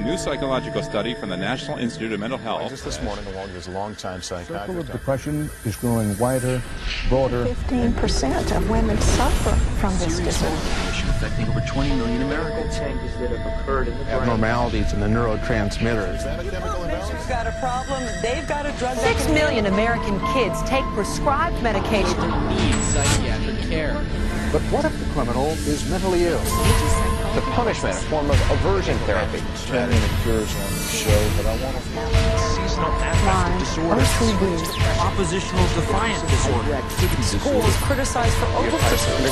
new psychological study from the National Institute of Mental Health. Just this morning, along with his longtime The circle of psychiatrist. depression is growing wider, broader. 15% of women suffer from this disorder. Affecting over 20 million Americans. Changes that have occurred in the brain. Abnormalities in the neurotransmitters. Is that a chemical imbalance? Patient's got a problem, they've got a drug. 6 million American kids take prescribed medication. Need psychiatric care. But what if the criminal is mentally ill? The punishment, a form of aversion therapy. 10 minute cures on the show, but I want to. Seasonal affective disorder. Oppositional defiant disorder. Activity Schools criticized for overprotective.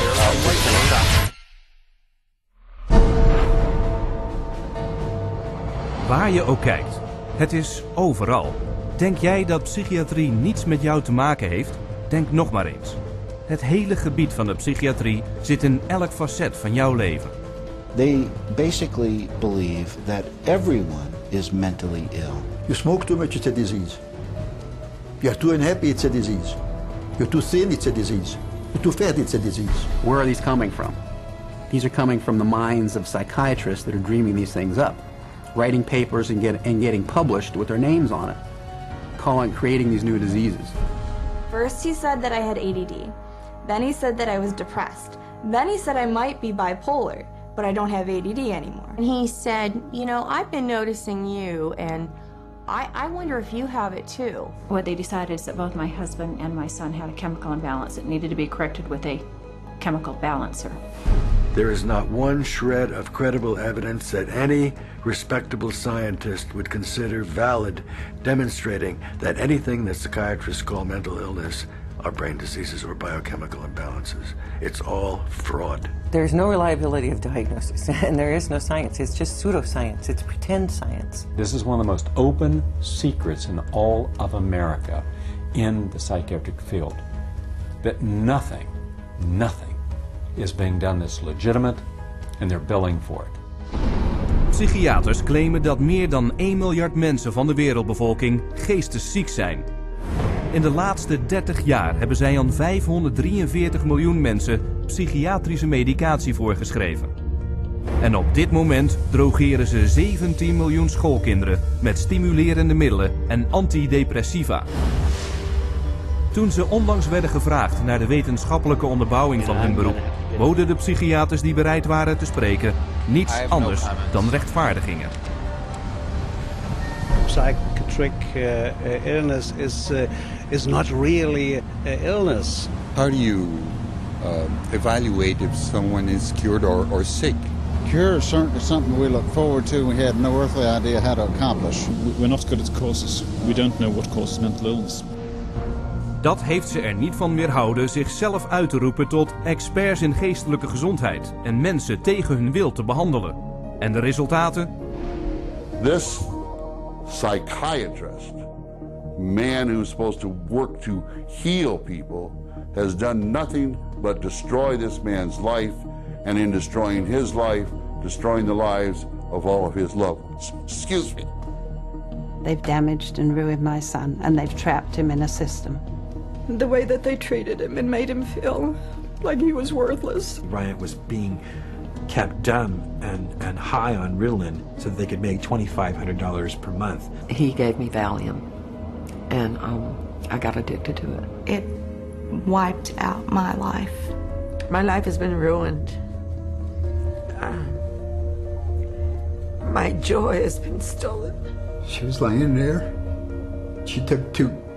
Waar je ook kijkt, het is overal. Denk jij dat psychiatrie niets met jou te maken heeft? Denk nog maar eens. Het hele gebied van de psychiatrie zit in elk facet van jouw leven. They basically believe that everyone is mentally ill. You smoke too much, it's a disease. You're too unhappy, it's a disease. You're too thin, it's a disease. You're too fat, it's a disease. Where are these coming from? These are coming from the minds of psychiatrists that are dreaming these things up, writing papers and getting published with their names on it, creating these new diseases. First he said that I had ADD. Then he said that I was depressed. Then he said I might be bipolar, but I don't have ADD anymore. And he said, you know, I've been noticing you, and I wonder if you have it too. What they decided is that both my husband and my son had a chemical imbalance that needed to be corrected with a chemical balancer. There is not one shred of credible evidence that any respectable scientist would consider valid, demonstrating that anything that psychiatrists call mental illness are brain diseases or biochemical imbalances. It's all fraud. There's no reliability of diagnosis, and there is no science. It's just pseudoscience. It's pretend science. This is one of the most open secrets in all of America in the psychiatric field. That nothing is being done that's legitimate, and they're billing for it. Psychiaters claimen dat meer dan 1 miljard mensen van de wereldbevolking geestesziek zijn. In de laatste 30 jaar hebben zij aan 543 miljoen mensen psychiatrische medicatie voorgeschreven. En op dit moment drogeren ze 17 miljoen schoolkinderen met stimulerende middelen en antidepressiva. Toen ze onlangs werden gevraagd naar de wetenschappelijke onderbouwing van hun beroep, boden de psychiaters die bereid waren te spreken niets anders dan rechtvaardigingen. Psychiatric illness is not really illness. How do you evaluate if someone is cured or sick? Cure is certainly something we look forward to. We had no earthly idea how to accomplish. We're not good at causes. We don't know what causes mental illness. Dat heeft ze er niet van weerhouden zichzelf uit te roepen tot experts in geestelijke gezondheid en mensen tegen hun wil te behandelen. En de resultaten? This psychiatrist, man who's supposed to work to heal people, has done nothing but destroy this man's life, and in destroying his life, destroying the lives of all of his loved ones. Excuse me. They've damaged and ruined my son, and they've trapped him in a system. The way that they treated him and made him feel like he was worthless. Ryan was being kept dumb and high on Ritalin so that they could make $2,500 per month. He gave me Valium, and I got addicted to it. It wiped out my life. My life has been ruined. My joy has been stolen. She was laying there. She took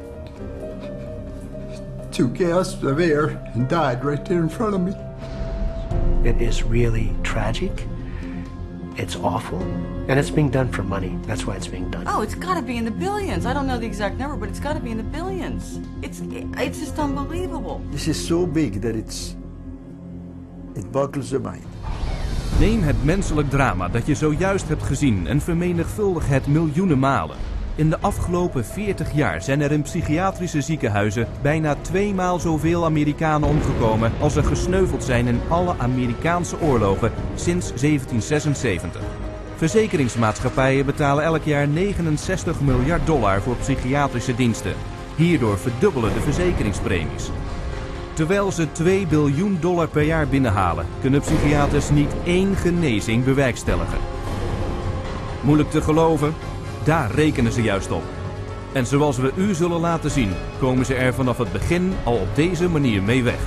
two gasps of air and died right there in front of me. It is really tragic. It's awful. And it's being done for money. That's why it's being done. Oh, it's got to be in the billions. I don't know the exact number, but it's got to be in the billions. It's just unbelievable. This is so big that it boggles the mind. Neem het menselijk drama dat je zojuist hebt gezien en vermenigvuldig het miljoenen malen. In de afgelopen 40 jaar zijn er in psychiatrische ziekenhuizen bijna 2 maal zoveel Amerikanen omgekomen als er gesneuveld zijn in alle Amerikaanse oorlogen sinds 1776. Verzekeringsmaatschappijen betalen elk jaar $69 miljard voor psychiatrische diensten. Hierdoor verdubbelen de verzekeringspremies. Terwijl ze $2 biljoen per jaar binnenhalen, kunnen psychiaters niet één genezing bewerkstelligen. Moeilijk te geloven? Daar rekenen ze juist op. En zoals we u zullen laten zien, komen ze er vanaf het begin al op deze manier mee weg.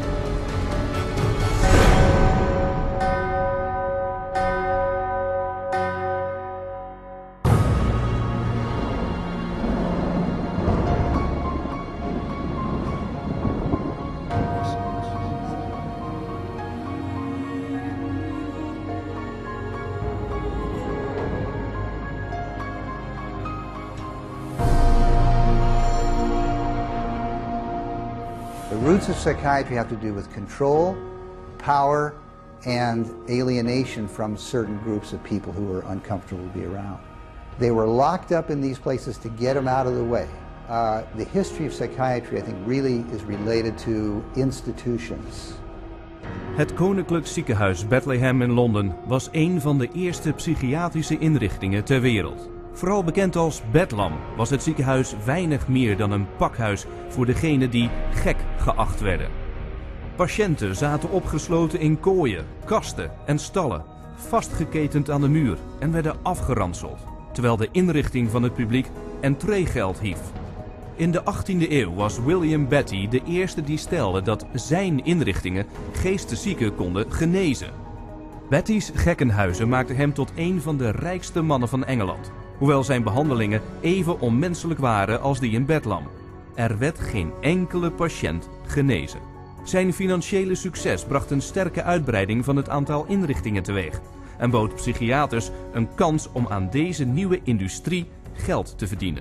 The roots of psychiatry have to do with control, power, and alienation from certain groups of people who were uncomfortable to be around. They were locked up in these places to get them out of the way. The history of psychiatry, I think, really is related to institutions. Het Koninklijk Ziekenhuis Bethlehem in Londen was een van de eerste psychiatrische inrichtingen ter wereld. Vooral bekend als Bedlam was het ziekenhuis weinig meer dan een pakhuis voor degenen die gek geacht werden. Patiënten zaten opgesloten in kooien, kasten en stallen, vastgeketend aan de muur en werden afgeranseld, terwijl de inrichting van het publiek entreegeld hief. In de 18e eeuw was William Betty de eerste die stelde dat zijn inrichtingen geesteszieken konden genezen. Betty's gekkenhuizen maakten hem tot een van de rijkste mannen van Engeland, hoewel zijn behandelingen even onmenselijk waren als die in Bedlam. Er werd geen enkele patiënt genezen. Zijn financiële succes bracht een sterke uitbreiding van het aantal inrichtingen teweeg en bood psychiaters een kans om aan deze nieuwe industrie geld te verdienen.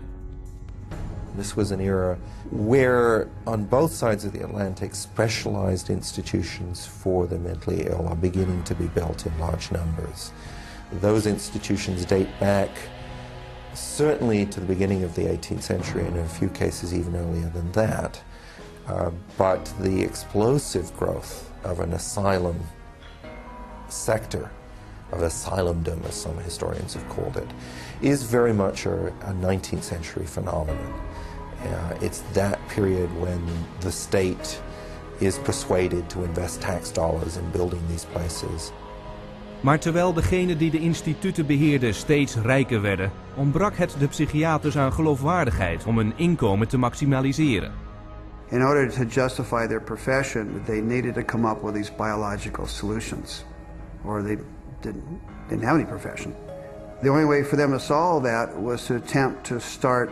This was an era where on both sides of the Atlantic specialized institutions for the mentally ill are beginning to be built in large numbers. Those institutions date back certainly to the beginning of the 18th century, and in a few cases even earlier than that. But the explosive growth of an asylum sector, of asylumdom as some historians have called it, is very much a 19th century phenomenon. It's that period when the state is persuaded to invest tax dollars in building these places. Maar terwijl degenen die de instituten beheerden steeds rijker werden, ontbrak het de psychiaters aan geloofwaardigheid om hun inkomen te maximaliseren. In order to justify their profession, they needed to come up with these biological solutions, or they didn't have any profession. The only way for them to solve that was to attempt to start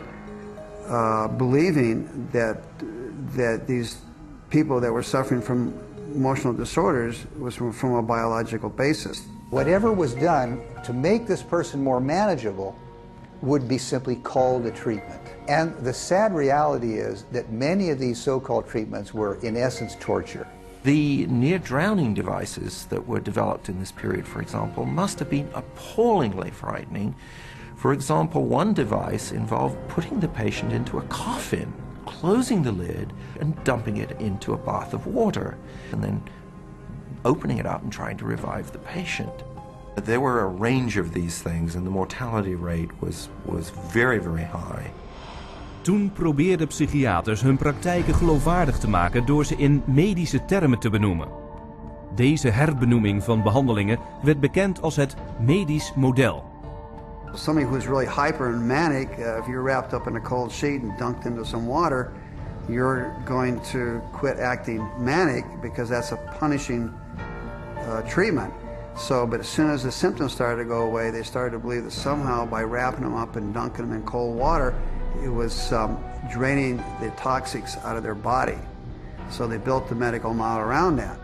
believing that these people that were suffering from emotional disorders was from a biological basis. Whatever was done to make this person more manageable would be simply called a treatment. And the sad reality is that many of these so-called treatments were in essence torture. The near-drowning devices that were developed in this period, for example, must have been appallingly frightening. For example, one device involved putting the patient into a coffin, closing the lid and dumping it into a bath of water, and then opening it up and trying to revive the patient. There were a range of these things and the mortality rate was very, very high. Toen probeerden psychiaters hun praktijken geloofwaardig te maken door ze in medische termen te benoemen. Deze herbenoeming van behandelingen werd bekend als het medisch model. Somebody who's really hyper and manic, if you're wrapped up in a cold sheet and dunked into some water, you're going to quit acting manic because that's a punishing treatment. So, but as soon as the symptoms started to go away, they started to believe that somehow by wrapping them up and dunking them in cold water, it was draining the toxics out of their body. So they built the medical model around that.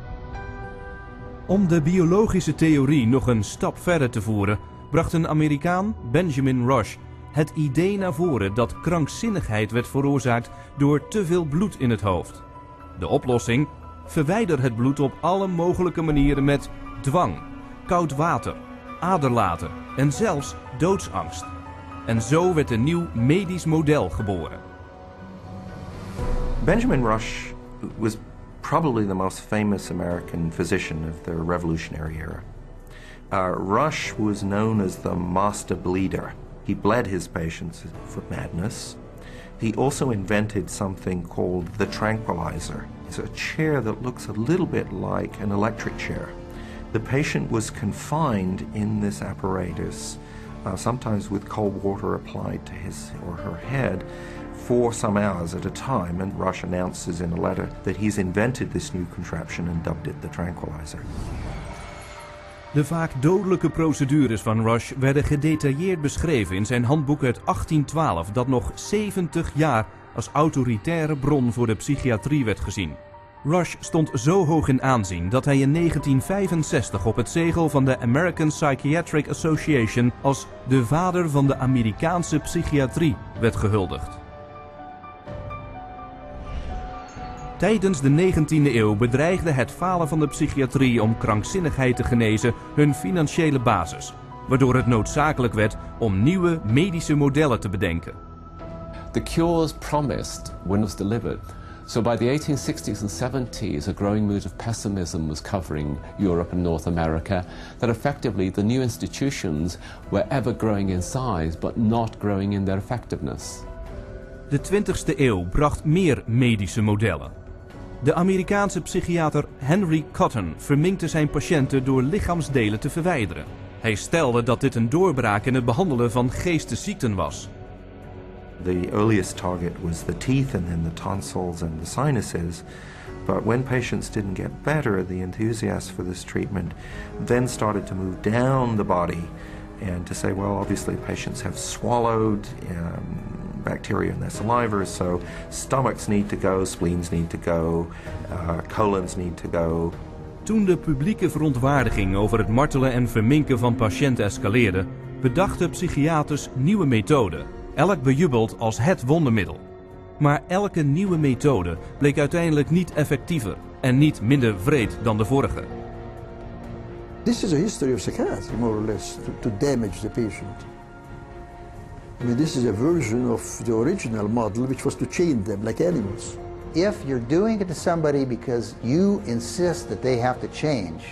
Om de biologische theorie nog een stap verder te voeren, bracht een Amerikaan, Benjamin Rush, het idee naar voren dat krankzinnigheid werd veroorzaakt door te veel bloed in het hoofd. De oplossing? Verwijder het bloed op alle mogelijke manieren met dwang, koud water, aderlaten en zelfs doodsangst. En zo werd een nieuw medisch model geboren. Benjamin Rush was probably the most famous American physician of the Revolutionary era. Rush was known as the master bleeder. He bled his patients for madness. He also invented something called the tranquilizer. It's a chair that looks a little bit like an electric chair. The patient was confined in this apparatus sometimes with cold water applied to his or her head for some hours at a time, and Rush announces in a letter that he's invented this new contraption and dubbed it the tranquilizer. De vaak dodelijke procedures van Rush werden gedetailleerd beschreven in zijn handboek uit 1812, dat nog 70 jaar als autoritaire bron voor de psychiatrie werd gezien. Rush stond zo hoog in aanzien dat hij in 1965 op het zegel van de American Psychiatric Association als de vader van de Amerikaanse psychiatrie werd gehuldigd. Tijdens de 19e eeuw bedreigde het falen van de psychiatrie om krankzinnigheid te genezen hun financiële basis, waardoor het noodzakelijk werd om nieuwe medische modellen te bedenken. The cures promised when it was delivered. So by the 1860s and 70s, a growing mood of pessimism was covering Europe and North America, that effectively the new institutions were ever growing in size but not growing in their effectiveness. De 20e eeuw bracht meer medische modellen. De Amerikaanse psychiater Henry Cotton verminkte zijn patiënten door lichaamsdelen te verwijderen. Hij stelde dat dit een doorbraak in het behandelen van geestesziekten was. The earliest target was the teeth and then the tonsils and the sinuses. But when patients didn't get better, the enthusiasts for this treatment then started to move down the body and to say, well, obviously patients have swallowed bacteria in their saliva, so stomachs need to go, spleens need to go, colons need to go. Toen de publieke verontwaardiging over het martelen en verminken van patiënten escaleerde, bedachten psychiaters nieuwe methoden, elk bejubeld als het wondermiddel. Maar elke nieuwe methode bleek uiteindelijk niet effectiever en niet minder wreed dan de vorige. This is a history of psychiatry, more or less, to damage the patient. I mean, this is a version of the original model, which was to chain them like animals. If you're doing it to somebody because you insist that they have to change,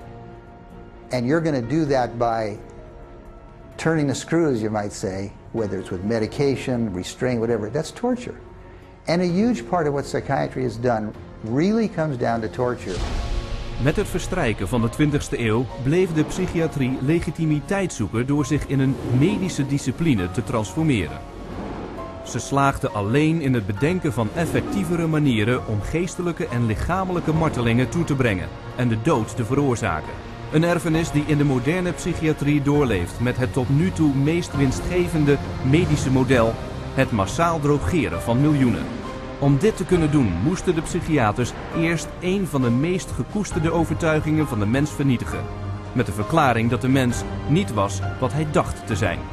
and you're going to do that by turning the screws, you might say, whether it's with medication, restraint, whatever, that's torture. And a huge part of what psychiatry has done really comes down to torture. Met het verstrijken van de 20e eeuw bleef de psychiatrie legitimiteit zoeken door zich in een medische discipline te transformeren. Ze slaagden alleen in het bedenken van effectievere manieren om geestelijke en lichamelijke martelingen toe te brengen en de dood te veroorzaken. Een erfenis die in de moderne psychiatrie doorleeft met het tot nu toe meest winstgevende medische model, het massaal drogeren van miljoenen. Om dit te kunnen doen moesten de psychiaters eerst een van de meest gekoesterde overtuigingen van de mens vernietigen. Met de verklaring dat de mens niet was wat hij dacht te zijn.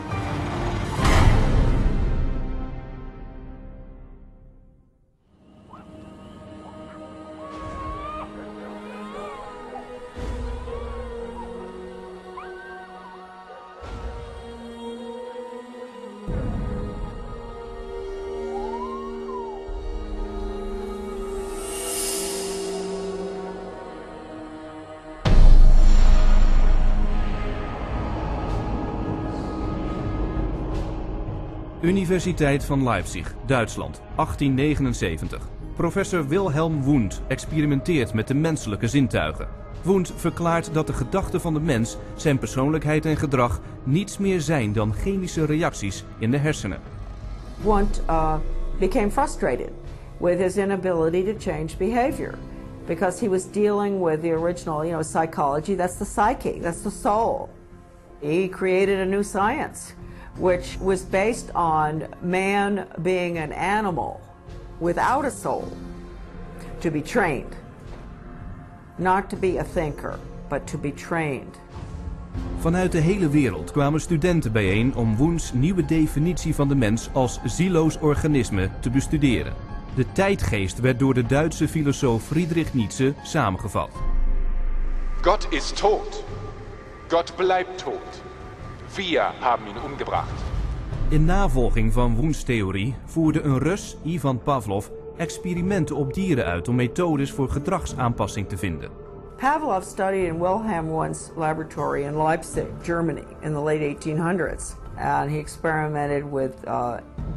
Universiteit van Leipzig, Duitsland, 1879. Professor Wilhelm Wundt experimenteert met de menselijke zintuigen. Wundt verklaart dat de gedachten van de mens, zijn persoonlijkheid en gedrag niets meer zijn dan chemische reacties in de hersenen. Wundt became frustrated with his inability to change behavior because he was dealing with the original, psychology. That's the psyche, that's the soul. He created a new science, which was based on man being an animal without a soul, to be trained. Not to be a thinker, but to be trained. Vanuit de hele wereld kwamen studenten bijeen om Wundts nieuwe definitie van de mens als zieloos organisme te bestuderen. De tijdgeest werd door de Duitse filosoof Friedrich Nietzsche samengevat. Gott ist tot. Gott bleibt tot. Wir haben ihn umgebracht. In navolging van Wundts theorie voerde een Rus, Ivan Pavlov, experimenten op dieren uit om methodes voor gedragsaanpassing te vinden. Pavlov studied in Wilhelm Wundt's laboratory in Leipzig, Germany, in the late 1800s. And he experimented with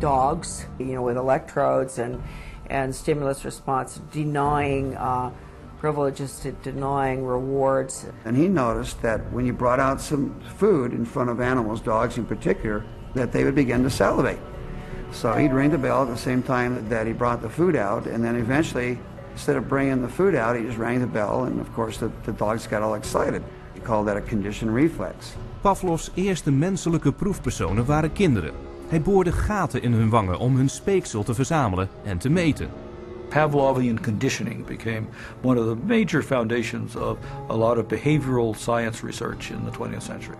dogs, with electrodes and stimulus response, denying privileges to denying rewards. And he noticed that when you brought out some food in front of animals, dogs in particular, that they would begin to salivate. So he'd ring the bell at the same time that he brought the food out, and then eventually, instead of bringing the food out, he just rang the bell, and of course the dogs got all excited. He called that a conditioned reflex. Pavlovs eerste menselijke proefpersonen waren kinderen. Hij boorde gaten in hun wangen om hun speeksel te verzamelen en te meten. Pavlovian conditioning became one of the major foundations of a lot of behavioral science research in the 20th century.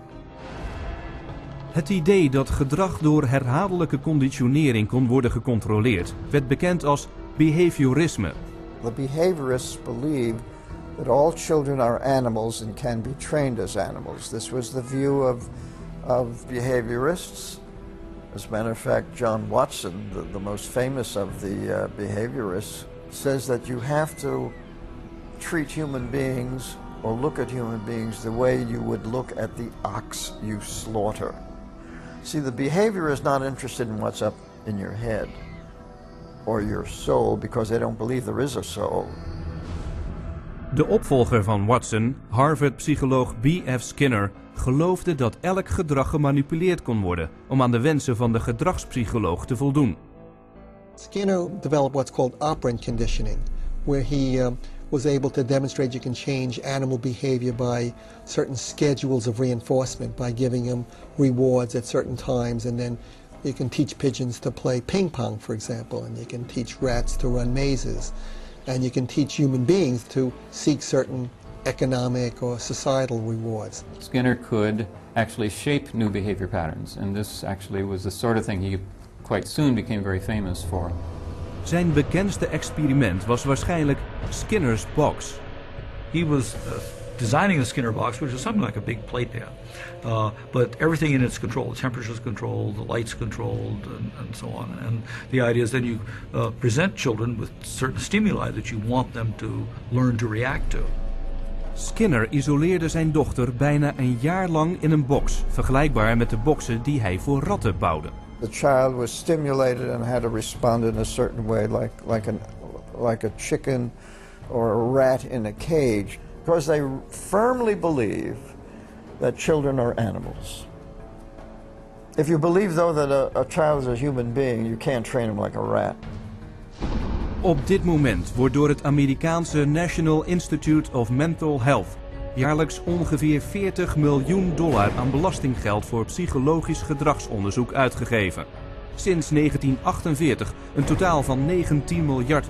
Het idee dat gedrag door herhaaldelijke conditionering kon worden gecontroleerd werd bekend als behaviorisme. The behaviorists believe that all children are animals and can be trained as animals. This was the view of behaviorists. As a matter of fact, John Watson, the most famous of the behaviorists, says that you have to treat human beings or look at human beings the way you would look at the ox you slaughter. See, the behavior is not interested in what's up in your head or your soul because they don't believe there is a soul. De opvolger van Watson, Harvard-psycholoog B.F. Skinner, geloofde dat elk gedrag gemanipuleerd kon worden om aan de wensen van de gedragspsycholoog te voldoen. Skinner developed what's called operant conditioning, where he was able to demonstrate you can change animal behavior by certain schedules of reinforcement, by giving them rewards at certain times, and then you can teach pigeons to play ping pong, for example, and you can teach rats to run mazes, and you can teach human beings to seek certain economic or societal rewards. Skinner could actually shape new behavior patterns, and this actually was the sort of thing he quite soon became very famous for. Zijn bekendste experiment was waarschijnlijk Skinner's box. He was designing the Skinner box, which is something like a big playpen, but everything in it's controlled. The temperature's controlled, the light's controlled, and so on. And the idea is then you present children with certain stimuli that you want them to learn to react to. Skinner isoleerde zijn dochter bijna een jaar lang in een box, vergelijkbaar met de boxen die hij voor ratten bouwde. The child was stimulated and had to respond in a certain way, like a chicken or a rat in a cage, because they firmly believe that children are animals. If you believe, though, that a child is a human being, you can't train him like a rat. Op dit moment wordt door het Amerikaanse National Institute of Mental Health jaarlijks ongeveer $40 miljoen aan belastinggeld voor psychologisch gedragsonderzoek uitgegeven. Sinds 1948 een totaal van $19 miljard.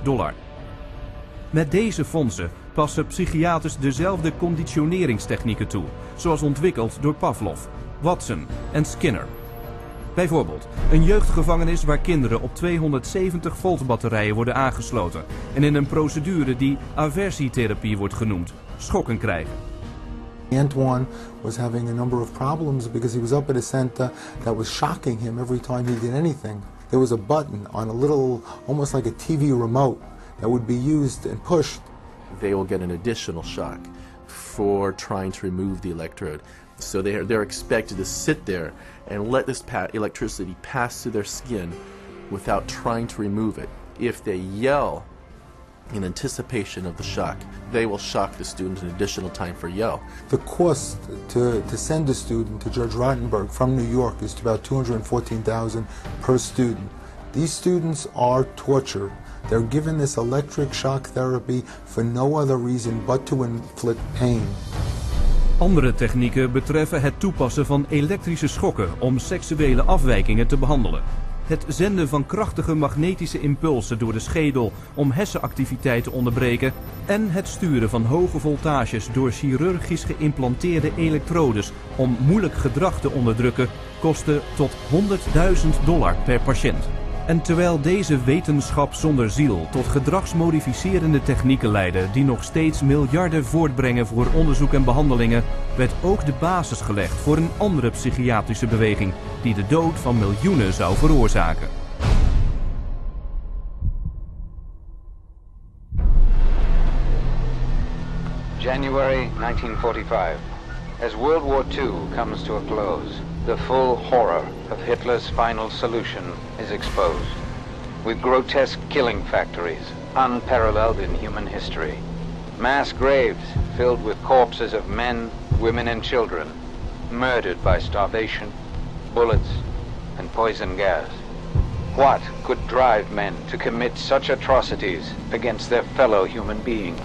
Met deze fondsen passen psychiaters dezelfde conditioneringstechnieken toe, zoals ontwikkeld door Pavlov, Watson en Skinner. Bijvoorbeeld een jeugdgevangenis waar kinderen op 270 volt batterijen worden aangesloten en in een procedure die aversietherapie wordt genoemd, schokken krijgen. Antoine was having a number of problems because he was up at a center that was shocking him every time he did anything. There was a button on a little, almost like a TV remote, that would be used and pushed. They will get an additional shock for trying to remove the electrode. So they're expected to sit there and let this electricity pass through their skin without trying to remove it. If they yell in anticipation of the shock, they will shock the student an additional time for yell. The cost to send a student to Judge Rottenberg from New York is about $214,000 per student. These students are tortured. They're given this electric shock therapy for no other reason but to inflict pain. Andere technieken betreffen het toepassen van elektrische schokken om seksuele afwijkingen te behandelen. Het zenden van krachtige magnetische impulsen door de schedel om hersenactiviteit te onderbreken en het sturen van hoge voltages door chirurgisch geïmplanteerde elektrodes om moeilijk gedrag te onderdrukken kosten tot $100.000 per patiënt. En terwijl deze wetenschap zonder ziel tot gedragsmodificerende technieken leiden die nog steeds miljarden voortbrengen voor onderzoek en behandelingen, werd ook de basis gelegd voor een andere psychiatrische beweging die de dood van miljoenen zou veroorzaken. January 1945. As World War II comes to a close, the full horror of Hitler's final solution is exposed, with grotesque killing factories unparalleled in human history. Mass graves filled with corpses of men, women and children, murdered by starvation, bullets and poison gas. What could drive men to commit such atrocities against their fellow human beings?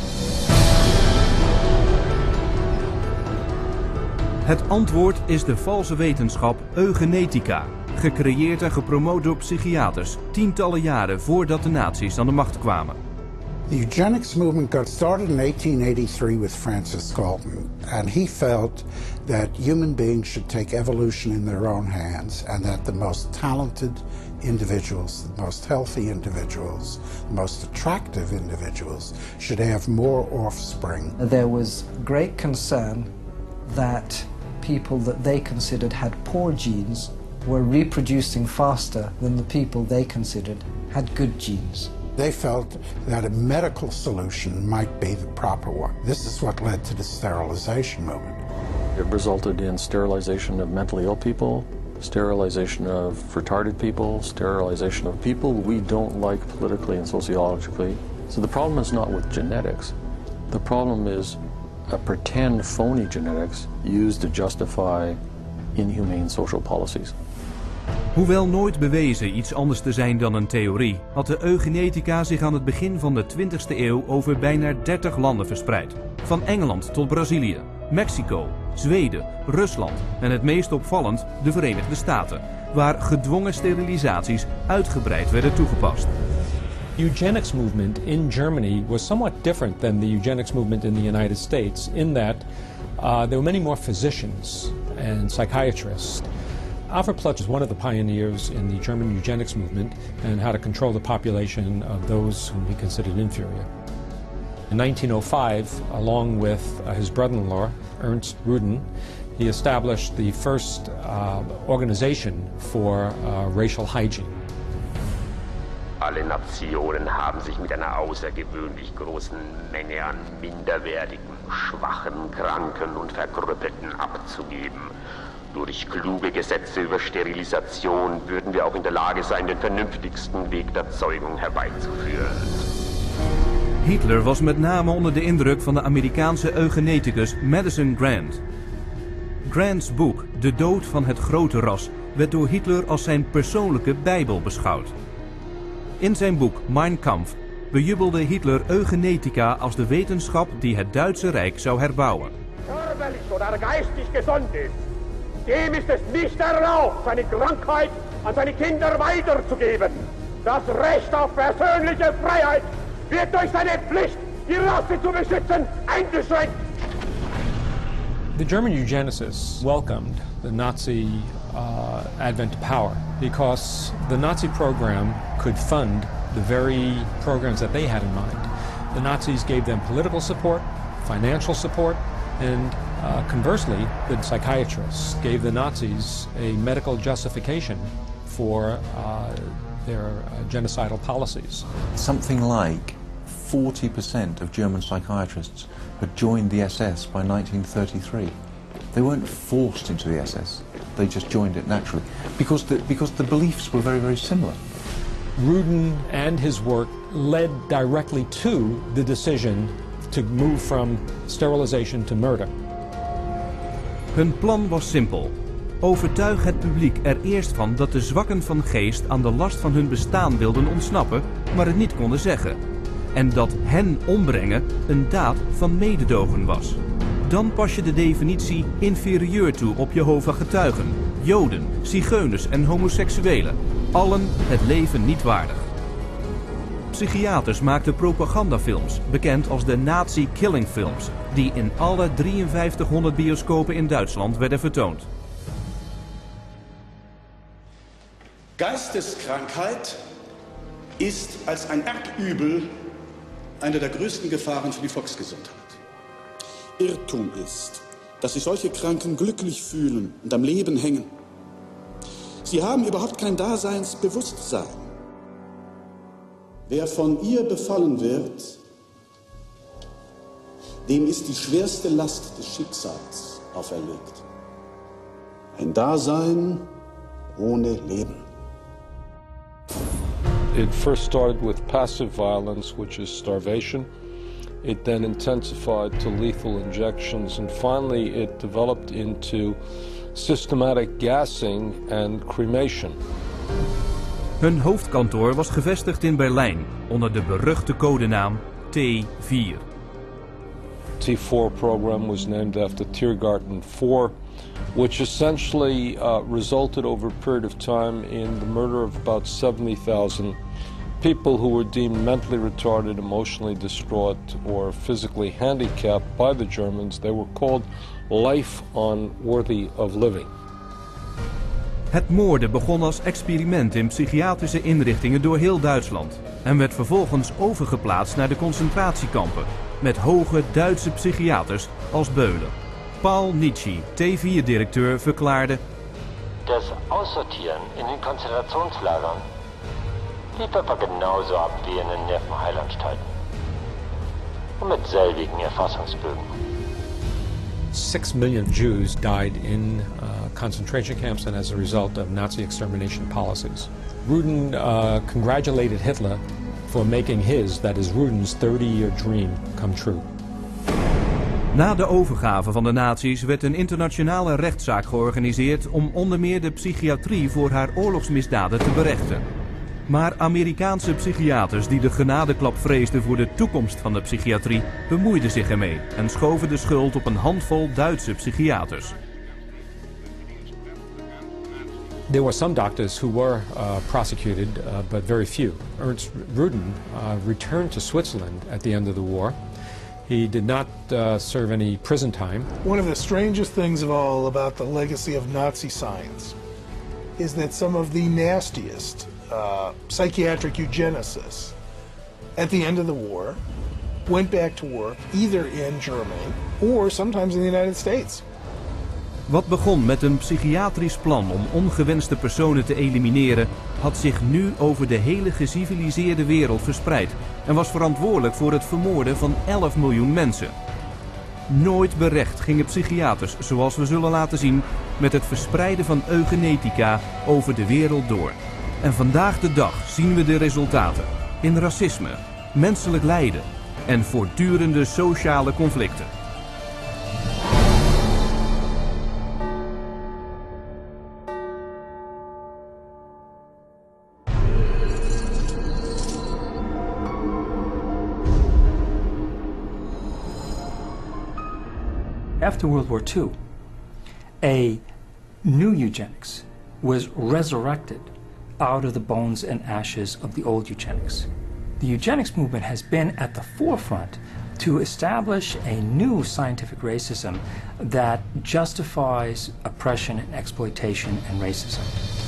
Het antwoord is de valse wetenschap eugenetica, gecreëerd en gepromoot door psychiaters tientallen jaren voordat de nazi's aan de macht kwamen. The eugenics movement got started in 1883 with Francis Galton, and he felt that human beings should take evolution in their own hands, and that the most talented individuals, the most healthy individuals, the most attractive individuals should have more offspring. There was great concern that people that they considered had poor genes were reproducing faster than the people they considered had good genes. They felt that a medical solution might be the proper one. This is what led to the sterilization movement. It resulted in sterilization of mentally ill people, sterilization of retarded people, sterilization of people we don't like politically and sociologically. So the problem is not with genetics. The problem is a pretend phony genetics used to justify inhumane social policies. Hoewel nooit bewezen iets anders te zijn dan een theorie, had de eugenetica zich aan het begin van de 20e eeuw over bijna 30 landen verspreid. Van Engeland tot Brazilië, Mexico, Zweden, Rusland en het meest opvallend de Verenigde Staten, waar gedwongen sterilisaties uitgebreid werden toegepast. Eugenics movement in Germany was somewhat different than the eugenics movement in the United States in that there were many more physicians and psychiatrists. Alfred Ploetz was one of the pioneers in the German eugenics movement and how to control the population of those whom he considered inferior. In 1905, along with his brother-in-law, Ernst Rudin, he established the first organization for racial hygiene. Alle Nationen haben sich mit einer außergewöhnlich großen Menge an minderwertigen, schwachen, kranken und Verkrüppelten abzugeben. Durch kluge Gesetze über Sterilisation würden wir auch in der Lage sein, den vernünftigsten Weg der Zeugung herbeizuführen. Hitler was met name onder de indruk van de Amerikaanse eugeneticus Madison Grant. Grants boek De dood van het grote ras werd door Hitler als zijn persoonlijke bijbel beschouwd. In zijn boek Mein Kampf bejubelde Hitler eugenetica als de wetenschap die het Duitse Rijk zou herbouwen. Körperlich oder geistig gesund ist, dem ist es nicht erlaubt, seine Krankheit an seine Kinder weiterzugeben. Das Recht auf persönliche Freiheit wird durch seine Pflicht, die Rasse zu beschützen, eingeschränkt. The German eugenicists welcomed the Nazi advent to power because the Nazi program could fund the very programs that they had in mind. The Nazis gave them political support, financial support, and conversely, the psychiatrists gave the Nazis a medical justification for their genocidal policies. Something like 40% of German psychiatrists had joined the SS by 1933. They weren't forced into the SS, they just joined it naturally, because the beliefs were very, very similar. Rudin and his work led directly to the decision to move from sterilization to murder. Hun plan was simpel. Overtuig het publiek er eerst van dat de zwakken van geest aan de last van hun bestaan wilden ontsnappen, maar het niet konden zeggen. En dat hen ombrengen een daad van mededogen was. Dan pas je de definitie inferieur toe op Jehovah getuigen, Joden, zigeuners en homoseksuelen. Allen het leven niet waardig. Psychiaters maakten propagandafilms, bekend als de Nazi-killing films, die in alle 5300 bioscopen in Duitsland werden vertoond. Geisteskrankheit ist als ein Erdübel eine der größten Gefahren für die Volksgesundheit. Irrtum ist, dass sich solche Kranken glücklich fühlen und am Leben hängen. Sie haben überhaupt kein Daseinsbewusstsein. Wer von ihr befallen wird, dem ist die schwerste Last des Schicksals auferlegt. Ein Dasein ohne Leben. It first started with passive violence, which is starvation. It then intensified to lethal injections, and finally it developed into systematic gassing and cremation. Hun hoofdkantoor was gevestigd in Berlijn onder de beruchte codenaam T4. T4 program was named after Tiergarten 4, which essentially resulted over a period of time in the murder of about 70,000 people who were deemed mentally retarded, emotionally distraught, or physically handicapped by the Germans. They were called life unworthy of living. Het moorden begon als experiment in psychiatrische inrichtingen door heel Duitsland en werd vervolgens overgeplaatst naar de concentratiekampen met hoge Duitse psychiaters als Beulen. Paul Nitschi, T4-directeur, verklaarde: Das Aussortieren in den Konzentrationslagern lief aber genauso ab wie in den Nervenheilanstalten. Und mit selbigen Erfassungsbögen. 6 million Jews died in concentration camps and as a result of Nazi extermination policies. Rudin congratulated Hitler for making his, that is Rudin's 30-year dream, come true. Na de overgave van de nazi's werd een internationale rechtszaak georganiseerd om onder meer de psychiatrie voor haar oorlogsmisdaden te berechten. Maar Amerikaanse psychiaters die de genadeklap vreesden voor de toekomst van de psychiatrie bemoeiden zich ermee en schoven de schuld op een handvol Duitse psychiaters. There were some doctors who were prosecuted, but very few. Ernst Rudin returned to Switzerland at the end of the war. He did not serve any prison time. One of the strangest things of all about the legacy of Nazi science is that some of the nastiest psychiatric eugenicists at the end of the war went back to work either in Germany or sometimes in the United States. Wat begon met een psychiatrisch plan om ongewenste personen te elimineren, had zich nu over de hele geciviliseerde wereld verspreid en was verantwoordelijk voor het vermoorden van 11 miljoen mensen. Nooit berecht gingen psychiaters, zoals we zullen laten zien, met het verspreiden van eugenetica over de wereld door. En vandaag de dag zien we de resultaten in racisme, menselijk lijden en voortdurende sociale conflicten. After World War II, a new eugenics was resurrected out of the bones and ashes of the old eugenics. The eugenics movement has been at the forefront to establish a new scientific racism that justifies oppression and exploitation and racism.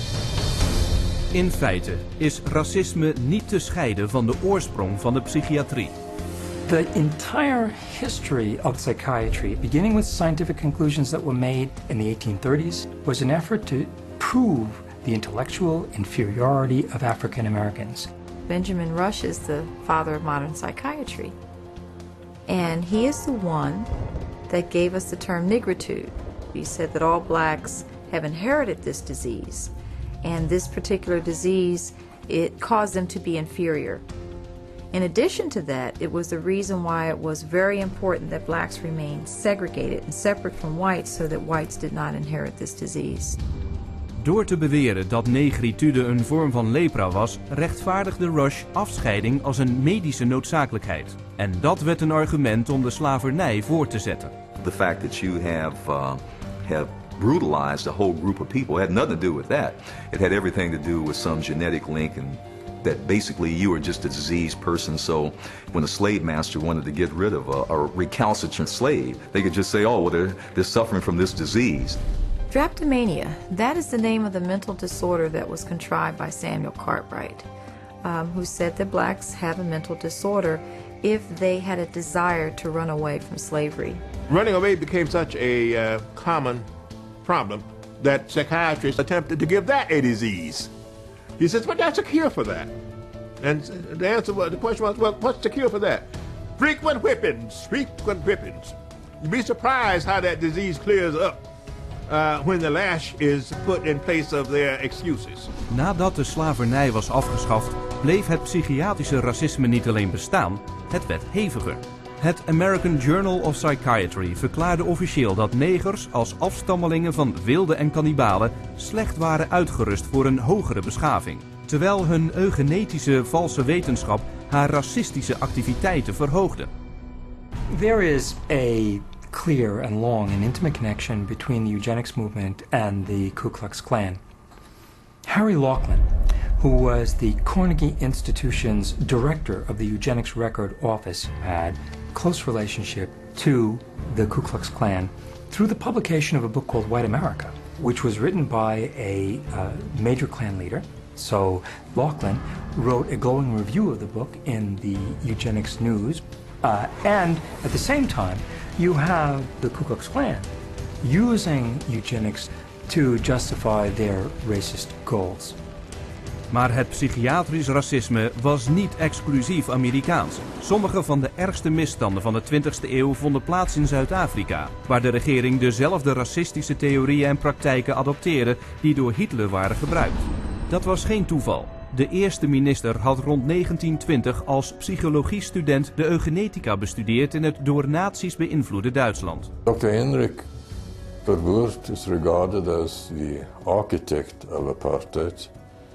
In feite is racisme niet te scheiden van de oorsprong van de psychiatrie. The entire history of psychiatry, beginning with scientific conclusions that were made in the 1830s, was an effort to prove the intellectual inferiority of African Americans. Benjamin Rush is the father of modern psychiatry. And he is the one that gave us the term nigritude. He said that all blacks have inherited this disease. And this particular disease, it caused them to be inferior. In addition to that, it was the reason why it was very important that blacks remain segregated and separate from whites so that whites did not inherit this disease. Door te beweren dat negritude een vorm van lepra was, rechtvaardigde Rush afscheiding als een medische noodzakelijkheid. En dat werd een argument om de slavernij voor te zetten. The fact that you have brutalized a whole group of people had nothing to do with that. It had everything to do with some genetic link and that basically you were just a diseased person, so when a slave master wanted to get rid of a recalcitrant slave, they could just say, oh, well, they're suffering from this disease. Drapetomania, that is the name of the mental disorder that was contrived by Samuel Cartwright, who said that blacks have a mental disorder if they had a desire to run away from slavery. Running away became such a common problem that psychiatrists attempted to give that a disease. He says, but that's a cure for that. And the question was, well, what's the cure for that? Frequent whippings, frequent whippings. You'd be surprised how that disease clears up when the lash is put in place of their excuses. Nadat de slavernij was afgeschaft, bleef het psychiatrische racisme niet alleen bestaan, het werd heviger. Het American Journal of Psychiatry verklaarde officieel dat negers als afstammelingen van wilden en kannibalen slecht waren uitgerust voor een hogere beschaving, terwijl hun eugenetische valse wetenschap haar racistische activiteiten verhoogde. There is a clear and long and intimate connection between the eugenics movement and the Ku Klux Klan. Harry Laughlin, who was the Carnegie Institution's director of the Eugenics Record Office, had a close relationship to the Ku Klux Klan through the publication of a book called White America, which was written by a major Klan leader. So Laughlin wrote a glowing review of the book in the Eugenics News. And at the same time, you have the Ku Klux Klan using eugenics to justify their racist goals. Maar het psychiatrisch racisme was niet exclusief Amerikaans. Sommige van de ergste misstanden van de 20e eeuw vonden plaats in Zuid-Afrika, waar de regering dezelfde racistische theorieën en praktijken adopteerde die door Hitler waren gebruikt. Dat was geen toeval. De eerste minister had rond 1920 als psychologiestudent de eugenetica bestudeerd in het door nazi's beïnvloede Duitsland. Dr. Hendrik Verwoerd is regarded as the architect of apartheid.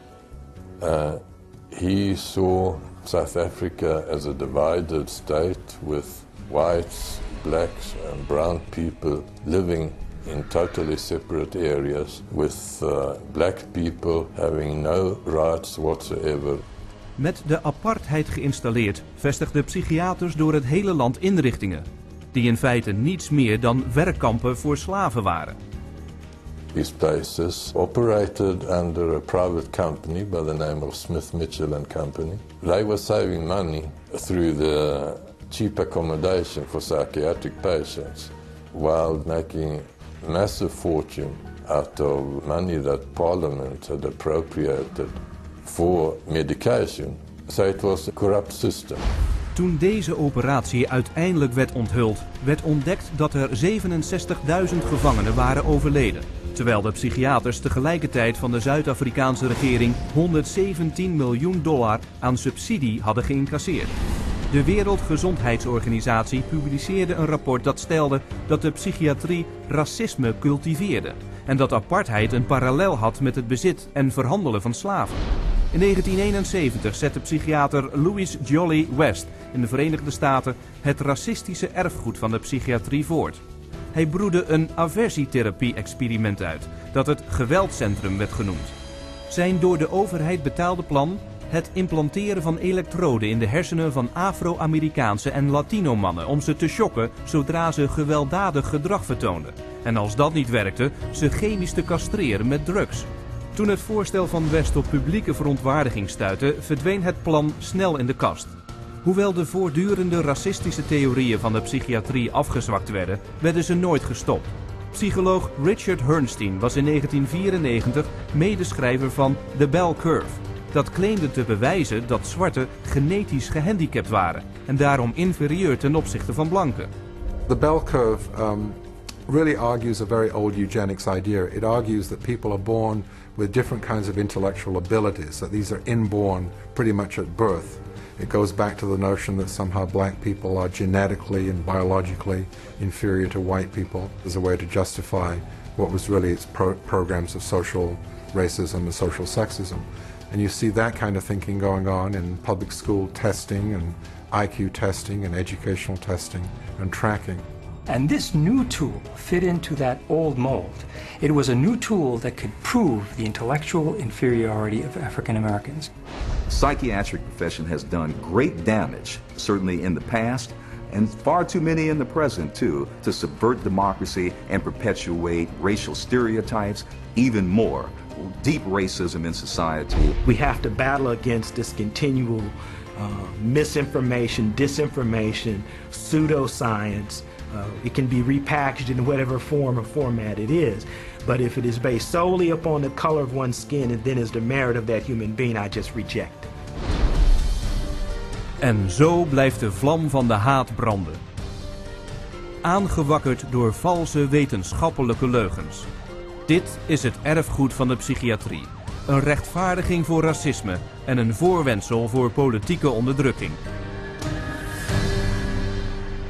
He saw South Africa as a divided state with whites, blacks and brown people living in totally separate areas, with black people having no rights whatsoever. Met de apartheid geïnstalleerd vestigden psychiaters door het hele land inrichtingen, die in feite niets meer dan werkkampen voor slaven waren. These places operated under a private company by the name of Smith Mitchell and Company. They were saving money through the cheap accommodation for psychiatric patients, while making massive fortune out of money that Parliament had appropriated for medication. So it was a corrupt system. Toen deze operatie uiteindelijk werd onthuld, werd ontdekt dat er 67.000 gevangenen waren overleden, terwijl de psychiaters tegelijkertijd van de Zuid-Afrikaanse regering $117 miljoen aan subsidie hadden geïncasseerd. De Wereldgezondheidsorganisatie publiceerde een rapport dat stelde dat de psychiatrie racisme cultiveerde en dat apartheid een parallel had met het bezit en verhandelen van slaven. In 1971 zette psychiater Louis Jolly West in de Verenigde Staten het racistische erfgoed van de psychiatrie voort. Hij broedde een aversietherapie-experiment uit, dat het geweldcentrum werd genoemd. Zijn door de overheid betaalde plan het implanteren van elektroden in de hersenen van Afro-Amerikaanse en Latino-mannen om ze te shocken zodra ze gewelddadig gedrag vertoonden. En als dat niet werkte, ze chemisch te castreren met drugs. Toen het voorstel van West op publieke verontwaardiging stuitte, verdween het plan snel in de kast. Hoewel de voortdurende racistische theorieën van de psychiatrie afgezwakt werden, werden ze nooit gestopt. Psycholoog Richard Herrnstein was in 1994 medeschrijver van The Bell Curve. Dat claimde te bewijzen dat zwarten genetisch gehandicapt waren en daarom inferieur ten opzichte van blanken. The Bell Curve really argues a very old eugenics idea. It argues that people are born with different kinds of intellectual abilities, that these are inborn pretty much at birth. It goes back to the notion that somehow black people are genetically and biologically inferior to white people as a way to justify what was really its programs of social racism and social sexism. And you see that kind of thinking going on in public school testing and IQ testing and educational testing and tracking. And this new tool fit into that old mold. It was a new tool that could prove the intellectual inferiority of African Americans. The psychiatric profession has done great damage, certainly in the past, and far too many in the present too, to subvert democracy and perpetuate racial stereotypes, even more, deep racism in society. We have to battle against this continual misinformation, disinformation, pseudoscience. It can be repackaged in whatever form or format it is. But if it is based solely upon the color of one's skin and then is the merit of that human being, I just reject it. En zo blijft de vlam van de haat branden. Aangewakkerd door valse wetenschappelijke leugens. Dit is het erfgoed van de psychiatrie. Een rechtvaardiging voor racisme en een voorwendsel voor politieke onderdrukking.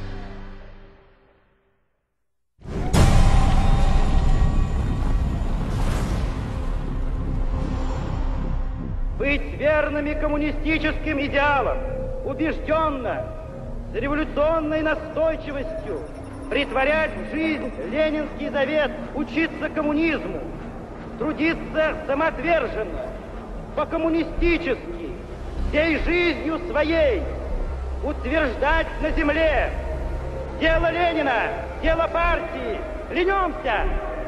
быть верными коммунистическим идеалам, убежденно, с революционной настойчивостью претворять в жизнь ленинский завет, учиться коммунизму, трудиться самоотверженно, по-коммунистически, всей жизнью своей, утверждать на земле дело Ленина, дело партии. Ленемся!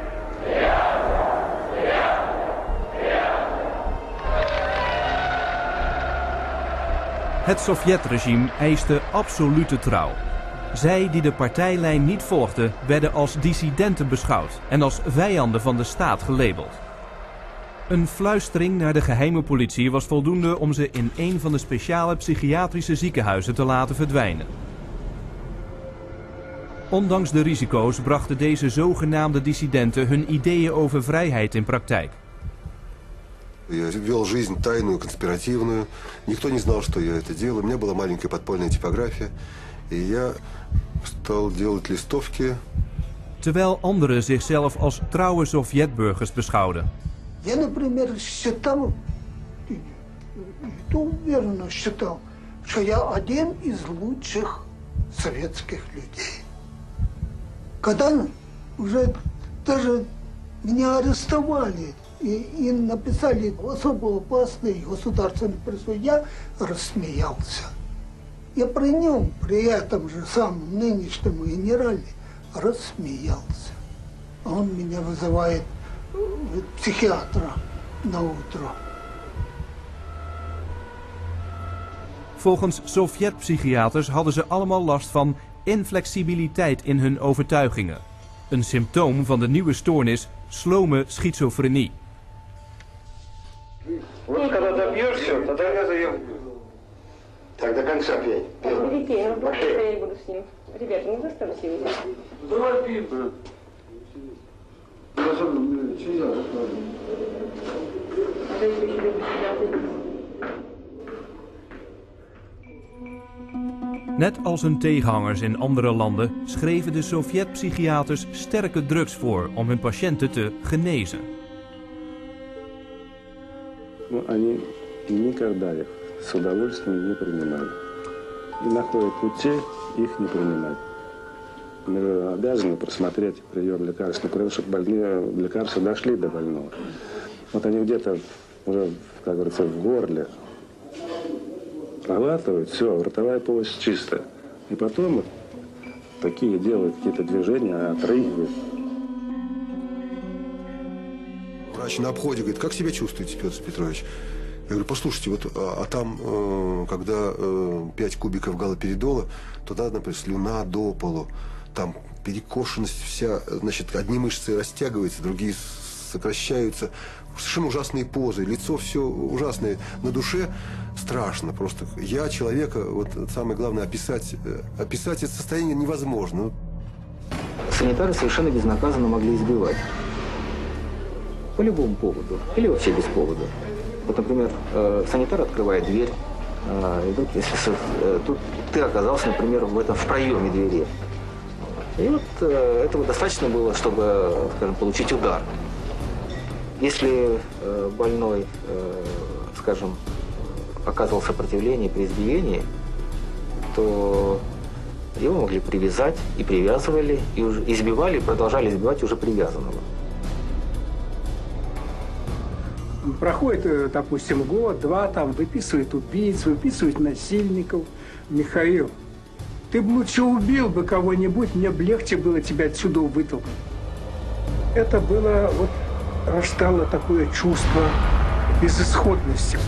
Het Sovjetregime eiste absolute trouw. Zij die de partijlijn niet volgden, werden als dissidenten beschouwd en als vijanden van de staat gelabeld. Een fluistering naar de geheime politie was voldoende om ze in een van de speciale psychiatrische ziekenhuizen te laten verdwijnen. Ondanks de risico's brachten deze zogenaamde dissidenten hun ideeën over vrijheid in praktijk. Я вел жизнь тайную, конспиративную. Никто не знал, что я это делаю. У меня была маленькая подпольная типография. И я стал делать листовки. Terwijl anderen zichzelf als trouwe Sovjetburgers beschouwden. Я, например, считал, уверенно считал, что я один из лучших советских людей. Когда уже даже меня арестовали и написали особо опасный государственный преступ, я рассмеялся. Я при нем, при этом же самом нынешнем генерале, рассмеялся. Он меня вызывает психиатра на утро. Volgens Sovjet-psychiaters hadden ze allemaal last van inflexibiliteit in hun overtuigingen. Een symptoom van de nieuwe stoornis slome schizofrenie. Вот когда добьешься, тогда я заем. Так до конца пей. Перепей, я не буду с ним. Ребята, ну заставьте его. Давай пей, брат. Net als hun tegenhangers in andere landen schreven de Sovjet-psychiaters sterke drugs voor om hun patiënten te genezen. Они никогда их с удовольствием не принимали. И находят пути их не принимать. Мы обязаны просмотреть прием лекарственных продуктов, чтобы больные лекарства дошли до больного. Вот они где-то уже, как говорится, в горле проглатывают, все, ротовая полость чистая. И потом такие делают какие-то движения, отрыгивают. Врач на обходе говорит, как себя чувствуете, Петр Петрович? Я говорю, послушайте, вот, там, когда 5 кубиков галоперидола, то надо, например, слюна до полу. Там перекошенность вся, значит, одни мышцы растягиваются, другие сокращаются. Совершенно ужасные позы, лицо все ужасное, на душе страшно просто. Я человека, вот самое главное, описать это состояние невозможно. Санитары совершенно безнаказанно могли избивать. По любому поводу. Или вообще без повода. Вот, например, санитар открывает дверь, и вдруг, если тут ты оказался, например, в проеме двери. И вот этого достаточно было, чтобы, скажем, получить удар. Если больной, скажем, оказывал сопротивление при избиении, то его могли привязать и привязывали, и уже избивали, и продолжали избивать уже привязанного. Проходит, допустим, год-два, там выписывают убийц, выписывают насильников. Михаил, ты бы лучше убил бы кого-нибудь, мне бы легче было тебя отсюда вытолкнуть. Это было, вот, рождало такое чувство безысходности.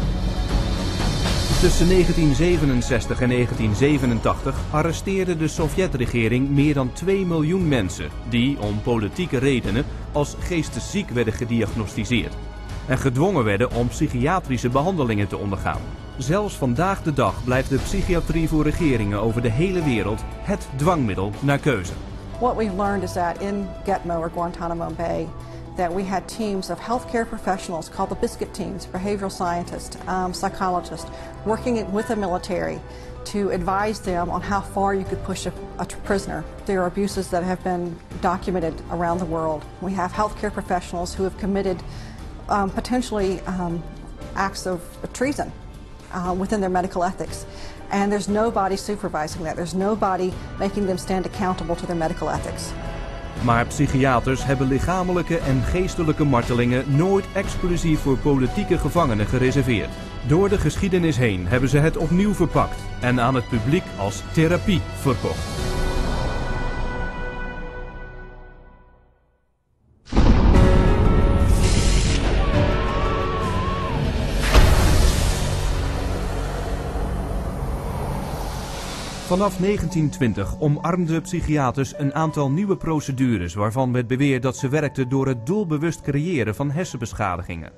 Tussen 1967 en 1987 arresteerde de Sovjetregering meer dan 2 miljoen mensen die, om politieke redenen, als geestesziek werden gediagnosticeerd en gedwongen werden om psychiatrische behandelingen te ondergaan. Zelfs vandaag de dag blijft de psychiatrie voor regeringen over de hele wereld het dwangmiddel naar keuze. What we've learned is that in Gitmo or Guantanamo Bay, that we had teams of healthcare professionals called the biscuit teams, behavioral scientists, psychologists, working with the military to advise them on how far you could push a prisoner. There are abuses that have been documented around the world. We have healthcare professionals who have committed potentially acts of treason within their medical ethics. And there's nobody supervising that. There's nobody making them stand accountable to their medical ethics. Maar psychiaters hebben lichamelijke en geestelijke martelingen nooit exclusief voor politieke gevangenen gereserveerd. Door de geschiedenis heen hebben ze het opnieuw verpakt en aan het publiek als therapie verkocht. Vanaf 1920 omarmden psychiaters een aantal nieuwe procedures waarvan werd beweerd dat ze werkten door het doelbewust creëren van hersenbeschadigingen.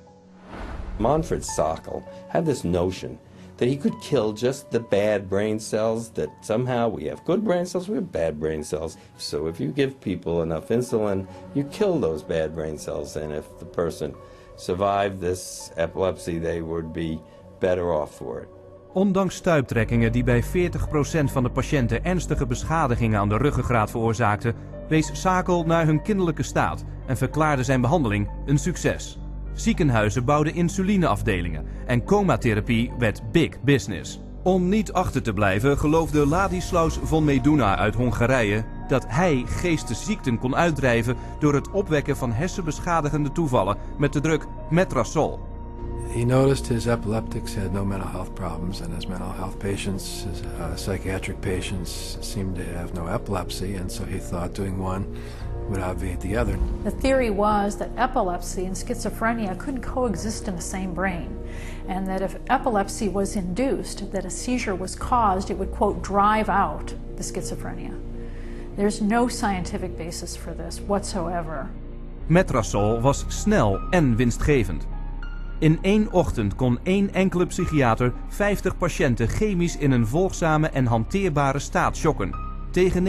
Manfred Sokal had this notion that he could kill just the bad brain cells, that somehow we have good brain cells, we have bad brain cells. So if you give people enough insulin, you kill those bad brain cells, and if the person survived this epilepsy, they would be better off for it. Ondanks stuiptrekkingen die bij 40% van de patiënten ernstige beschadigingen aan de ruggengraat veroorzaakten, wees Sokal naar hun kinderlijke staat en verklaarde zijn behandeling een succes. Ziekenhuizen bouwden insulineafdelingen en comatherapie werd big business. Om niet achter te blijven geloofde Ladislaus von Meduna uit Hongarije dat hij geestesziekten kon uitdrijven door het opwekken van hersenbeschadigende toevallen met de druk Metrasol. He noticed his epileptics had no mental health problems, and his mental health patients, his psychiatric patients, seemed to have no epilepsy, and so he thought doing one would obviate the other. The theory was that epilepsy and schizophrenia couldn't coexist in the same brain, and that if epilepsy was induced, that a seizure was caused, it would, quote, drive out the schizophrenia. There's no scientific basis for this whatsoever. Metrasol was snel en winstgevend. In 1 ochtend kon 1 enkele psychiater 50 patiënten chemisch in een volgzame en hanteerbare staat shocken. Tegen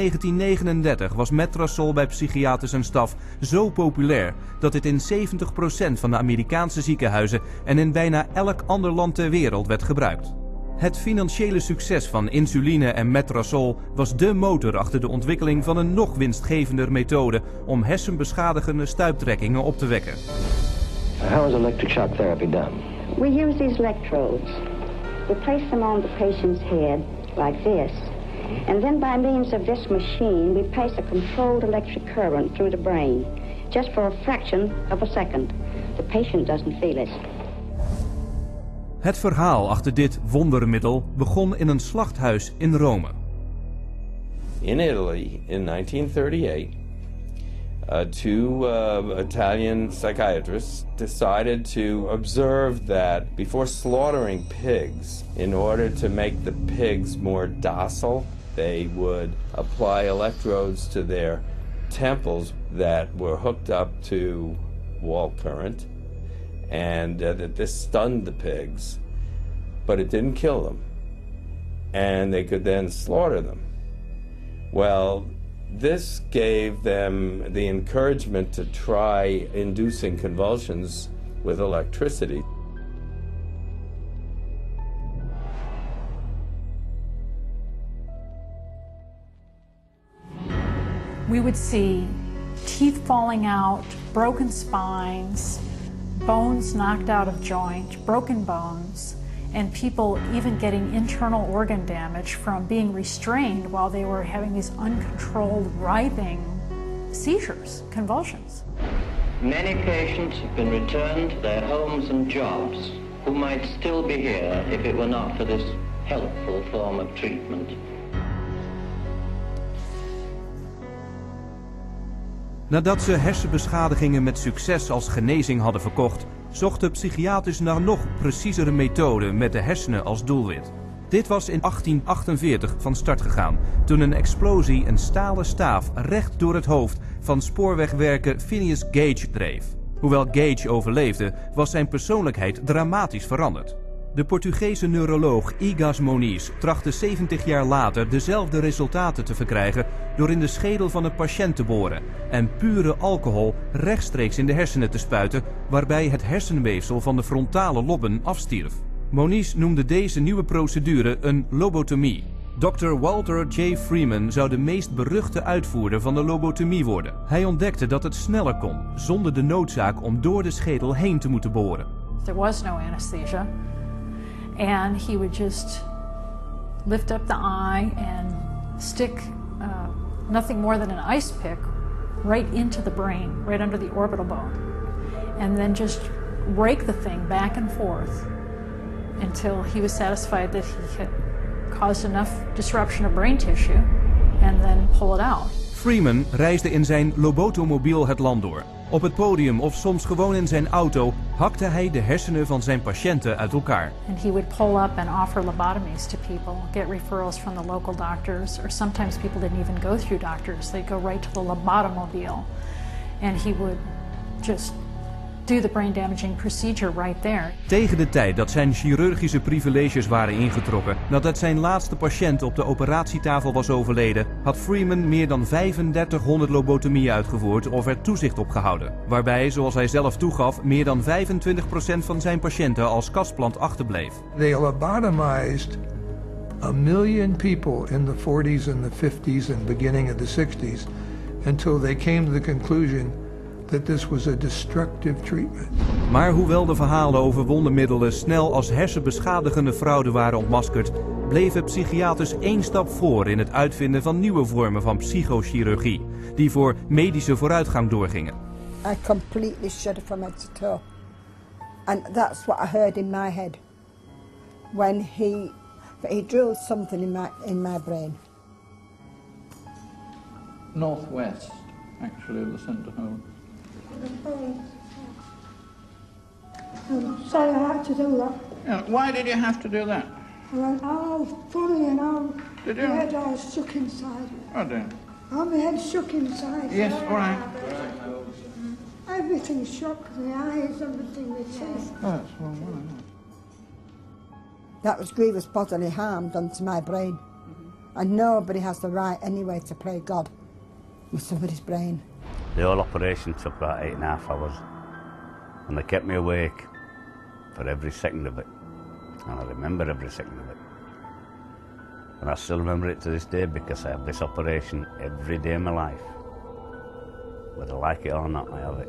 1939 was Metrasol bij psychiaters en staf zo populair dat het in 70% van de Amerikaanse ziekenhuizen en in bijna elk ander land ter wereld werd gebruikt. Het financiële succes van insuline en Metrasol was dé motor achter de ontwikkeling van een nog winstgevender methode om hersenbeschadigende stuiptrekkingen op te wekken. How is electric shock therapy done? We use these electrodes. We place them on the patient's head like this. And then by means of this machine, we pass a controlled electric current through the brain, just for a fraction of a second. The patient doesn't feel it. Het verhaal achter dit wondermiddel begon in een slachthuis in Rome. In Italy, in 1938, two Italian psychiatrists decided to observe that before slaughtering pigs, in order to make the pigs more docile, they would apply electrodes to their temples that were hooked up to wall current, and that this stunned the pigs, but it didn't kill them, and they could then slaughter them. Well, this gave them the encouragement to try inducing convulsions with electricity. We would see teeth falling out, broken spines, bones knocked out of joint, broken bones, and people even getting internal organ damage from being restrained while they were having these uncontrolled writhing seizures, convulsions. Many patients have been returned to their homes and jobs who might still be here if it were not for this helpful form of treatment. Nadat ze hersenbeschadigingen met succes als genezing hadden verkocht, zochten psychiaters naar nog preciezere methoden met de hersenen als doelwit. Dit was in 1848 van start gegaan, toen een explosie een stalen staaf recht door het hoofd van spoorwegwerker Phineas Gage dreef. Hoewel Gage overleefde, was zijn persoonlijkheid dramatisch veranderd. De Portugese neuroloog Egas Moniz trachtte 70 jaar later dezelfde resultaten te verkrijgen door in de schedel van een patiënt te boren en pure alcohol rechtstreeks in de hersenen te spuiten, waarbij het hersenweefsel van de frontale lobben afstierf. Moniz noemde deze nieuwe procedure een lobotomie. Dr. Walter J. Freeman zou de meest beruchte uitvoerder van de lobotomie worden. Hij ontdekte dat het sneller kon, zonder de noodzaak om door de schedel heen te moeten boren. There was no anesthesia. And he would just lift up the eye and stick nothing more than an ice pick right into the brain, right under the orbital bone. And then just rake the thing back and forth until he was satisfied that he had caused enough disruption of brain tissue, and then pull it out. Freeman reisde in zijn Lobotomobiel het land door. Op het podium of soms gewoon in zijn auto hakte hij de hersenen van zijn patiënten uit elkaar. And he would pull up and offer lobotomies to people, get referrals from the local doctors, or sometimes people didn't even go through doctors. They'd go right to the lobotomobile, and he would just do the brain damaging procedure right there. Tegen de tijd dat zijn chirurgische privileges waren ingetrokken, nadat zijn laatste patiënt op de operatietafel was overleden, had Freeman meer dan 3500 lobotomieën uitgevoerd of er toezicht op gehouden. Waarbij, zoals hij zelf toegaf, meer dan 25% van zijn patiënten als kastplant achterbleef. They lobotomized 1 million people in the 40s and the 50s and beginning of the 60s until they came to the conclusion that this was a destructive treatment. Maar hoewel de verhalen over wondermiddelen snel als hersenbeschadigende fraude waren ontmaskerd, bleven psychiaters 1 stap voor in het uitvinden van nieuwe vormen van psychochirurgie, die voor medische vooruitgang doorgingen. I completely shuddered from head to toe. And that's what I heard in my head when he drilled something in my brain. Northwest, actually, of the centre hole. Sorry, I had to do that. Yeah, why did you have to do that? I went, oh, funny, and Did my you? head all shook inside. Oh dear. Oh, my head shook inside. Yes, all right. Everything shook, the eyes, everything, the teeth. Oh, that's one one. That was grievous bodily harm done to my brain. And nobody has the right anyway to play God with somebody's brain. The whole operation took about 8.5 hours, and they kept me awake for every second of it, and I remember every second of it. And I still remember it to this day because I have this operation every day of my life. Whether I like it or not, I have it.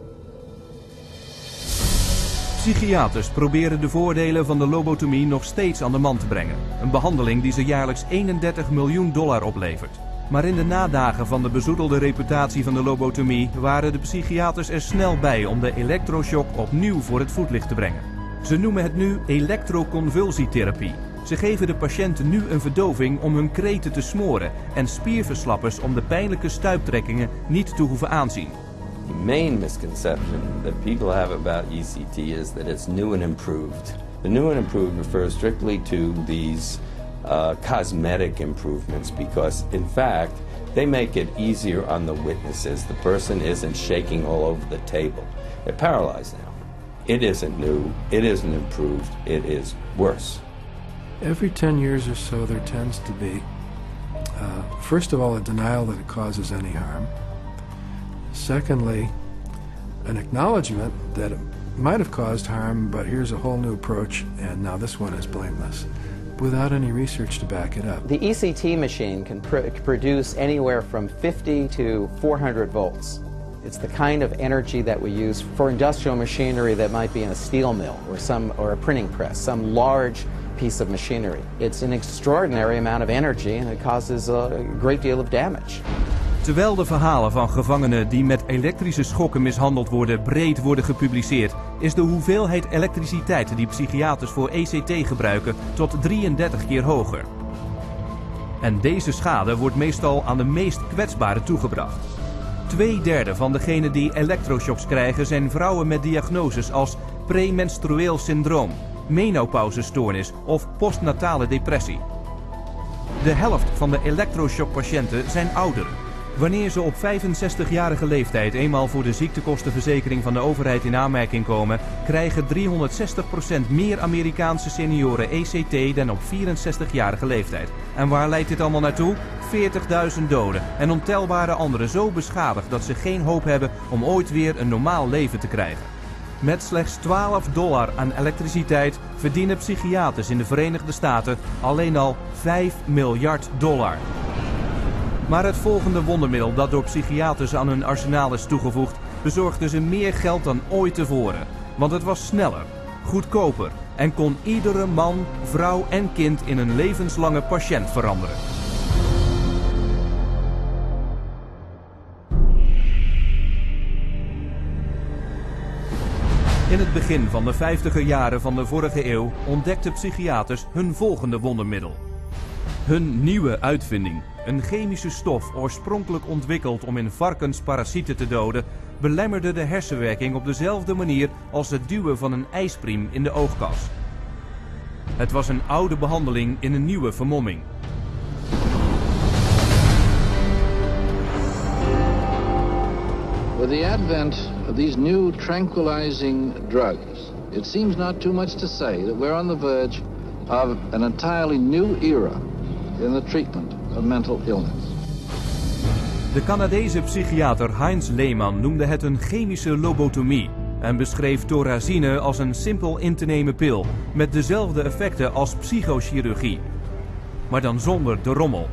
Psychiaters proberen de voordelen van de lobotomie nog steeds aan de man te brengen. Een behandeling die ze jaarlijks $31 miljoen oplevert. Maar in de nadagen van de bezoedelde reputatie van de lobotomie waren de psychiaters er snel bij om de elektroshock opnieuw voor het voetlicht te brengen. Ze noemen het nu elektroconvulsietherapie. Ze geven de patiënten nu een verdoving om hun kreten te smoren en spierverslappers om de pijnlijke stuiptrekkingen niet te hoeven aanzien. The main misconception that people have about ECT is that it's new and improved. The new and improved refers strictly to these cosmetic improvements because, in fact, they make it easier on the witnesses. The person isn't shaking all over the table. They're paralyzed now. It isn't new, it isn't improved, it is worse. Every 10 years or so there tends to be, first of all, a denial that it causes any harm. Secondly, an acknowledgement that it might have caused harm, but here's a whole new approach, and now this one is blameless, without any research to back it up. The ECT machine can produce anywhere from 50 to 400 volts. It's the kind of energy that we use for industrial machinery that might be in a steel mill or a printing press, some large piece of machinery. It's an extraordinary amount of energy and it causes a great deal of damage. Terwijl de verhalen van gevangenen die met elektrische schokken mishandeld worden breed worden gepubliceerd, is de hoeveelheid elektriciteit die psychiaters voor ECT gebruiken tot 33 keer hoger. En deze schade wordt meestal aan de meest kwetsbaren toegebracht. 2/3 van degenen die elektroshocks krijgen zijn vrouwen met diagnoses als premenstrueel syndroom, menopauzestoornis of postnatale depressie. De helft van de elektroshockpatiënten zijn ouderen. Wanneer ze op 65-jarige leeftijd eenmaal voor de ziektekostenverzekering van de overheid in aanmerking komen, krijgen 360% meer Amerikaanse senioren ECT dan op 64-jarige leeftijd. En waar leidt dit allemaal naartoe? 40.000 doden en ontelbare anderen zo beschadigd dat ze geen hoop hebben om ooit weer een normaal leven te krijgen. Met slechts $12 aan elektriciteit verdienen psychiaters in de Verenigde Staten alleen al $5 miljard. Maar het volgende wondermiddel dat door psychiaters aan hun arsenaal is toegevoegd, bezorgde ze meer geld dan ooit tevoren. Want het was sneller, goedkoper en kon iedere man, vrouw en kind in een levenslange patiënt veranderen. In het begin van de 50er jaren van de vorige eeuw ontdekten psychiaters hun volgende wondermiddel. Hun nieuwe uitvinding, een chemische stof oorspronkelijk ontwikkeld om in varkens parasieten te doden, belemmerde de hersenwerking op dezelfde manier als het duwen van een ijspriem in de oogkas. Het was een oude behandeling in een nieuwe vermomming. With the advent of these new tranquilizing drugs, it seems not too much to say that we're on the verge of an entirely new era in the treatment of mental illness. De Canadese psychiater Heinz Lehmann noemde het een chemische lobotomie en beschreef thorazine als een simpel in te nemen pil met dezelfde effecten als psychochirurgie, maar dan zonder de rommel.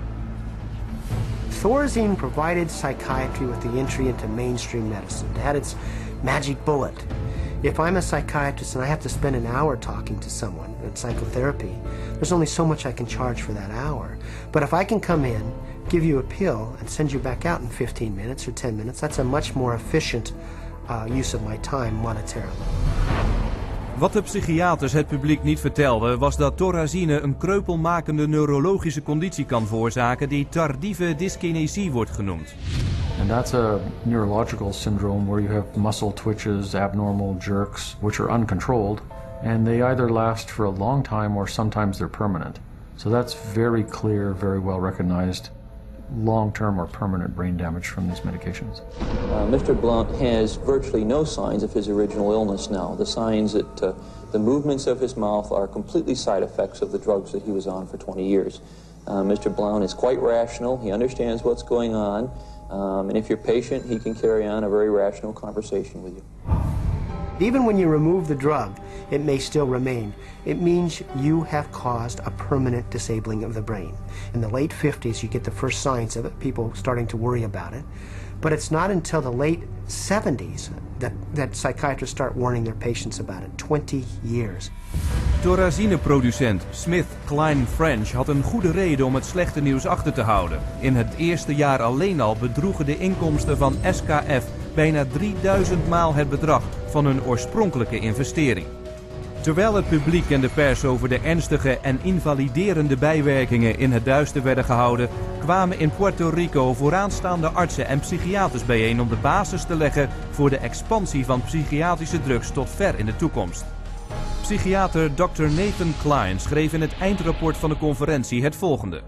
Thorazine provided psychiatry with the entry into mainstream medicine. It had its magic bullet. If I'm a psychiatrist and I have to spend an hour talking to someone in psychotherapy, there's only so much I can charge for that hour. But if I can come in, give you a pill, and send you back out in 15 minutes or 10 minutes, that's a much more efficient use of my time monetarily. Wat de psychiaters het publiek niet vertelden was dat thorazine een kreupelmakende neurologische conditie kan veroorzaken die tardieve dyskinesie wordt genoemd. And that's a neurological syndrome where you have muscle twitches, abnormal jerks, which are uncontrolled, and they either last for a long time or sometimes they're permanent. So that's very clear, very well recognized long-term or permanent brain damage from these medications. Mr. Blount has virtually no signs of his original illness now. The signs that the movements of his mouth are completely side effects of the drugs that he was on for 20 years. Mr. Blount is quite rational. He understands what's going on. And if you're patient, he can carry on a very rational conversation with you. Even when you remove the drug, it may still remain. It means you have caused a permanent disabling of the brain. In the late 50s, you get the first signs of it, people starting to worry about it. But it's not until the late 70s that psychiatrists start warning their patients about it. 20 years. Thorazine-producent SmithKline French had een goede reden om het slechte nieuws achter te houden. In het eerste jaar alleen al bedroegen de inkomsten van SKF bijna 3000 maal het bedrag van hun oorspronkelijke investering. Terwijl het publiek en de pers over de ernstige en invaliderende bijwerkingen in het duister werden gehouden, kwamen in Puerto Rico vooraanstaande artsen en psychiaters bijeen om de basis te leggen voor de expansie van psychiatrische drugs tot ver in de toekomst. Psychiater Dr. Nathan Klein schreef in het eindrapport van de conferentie het volgende.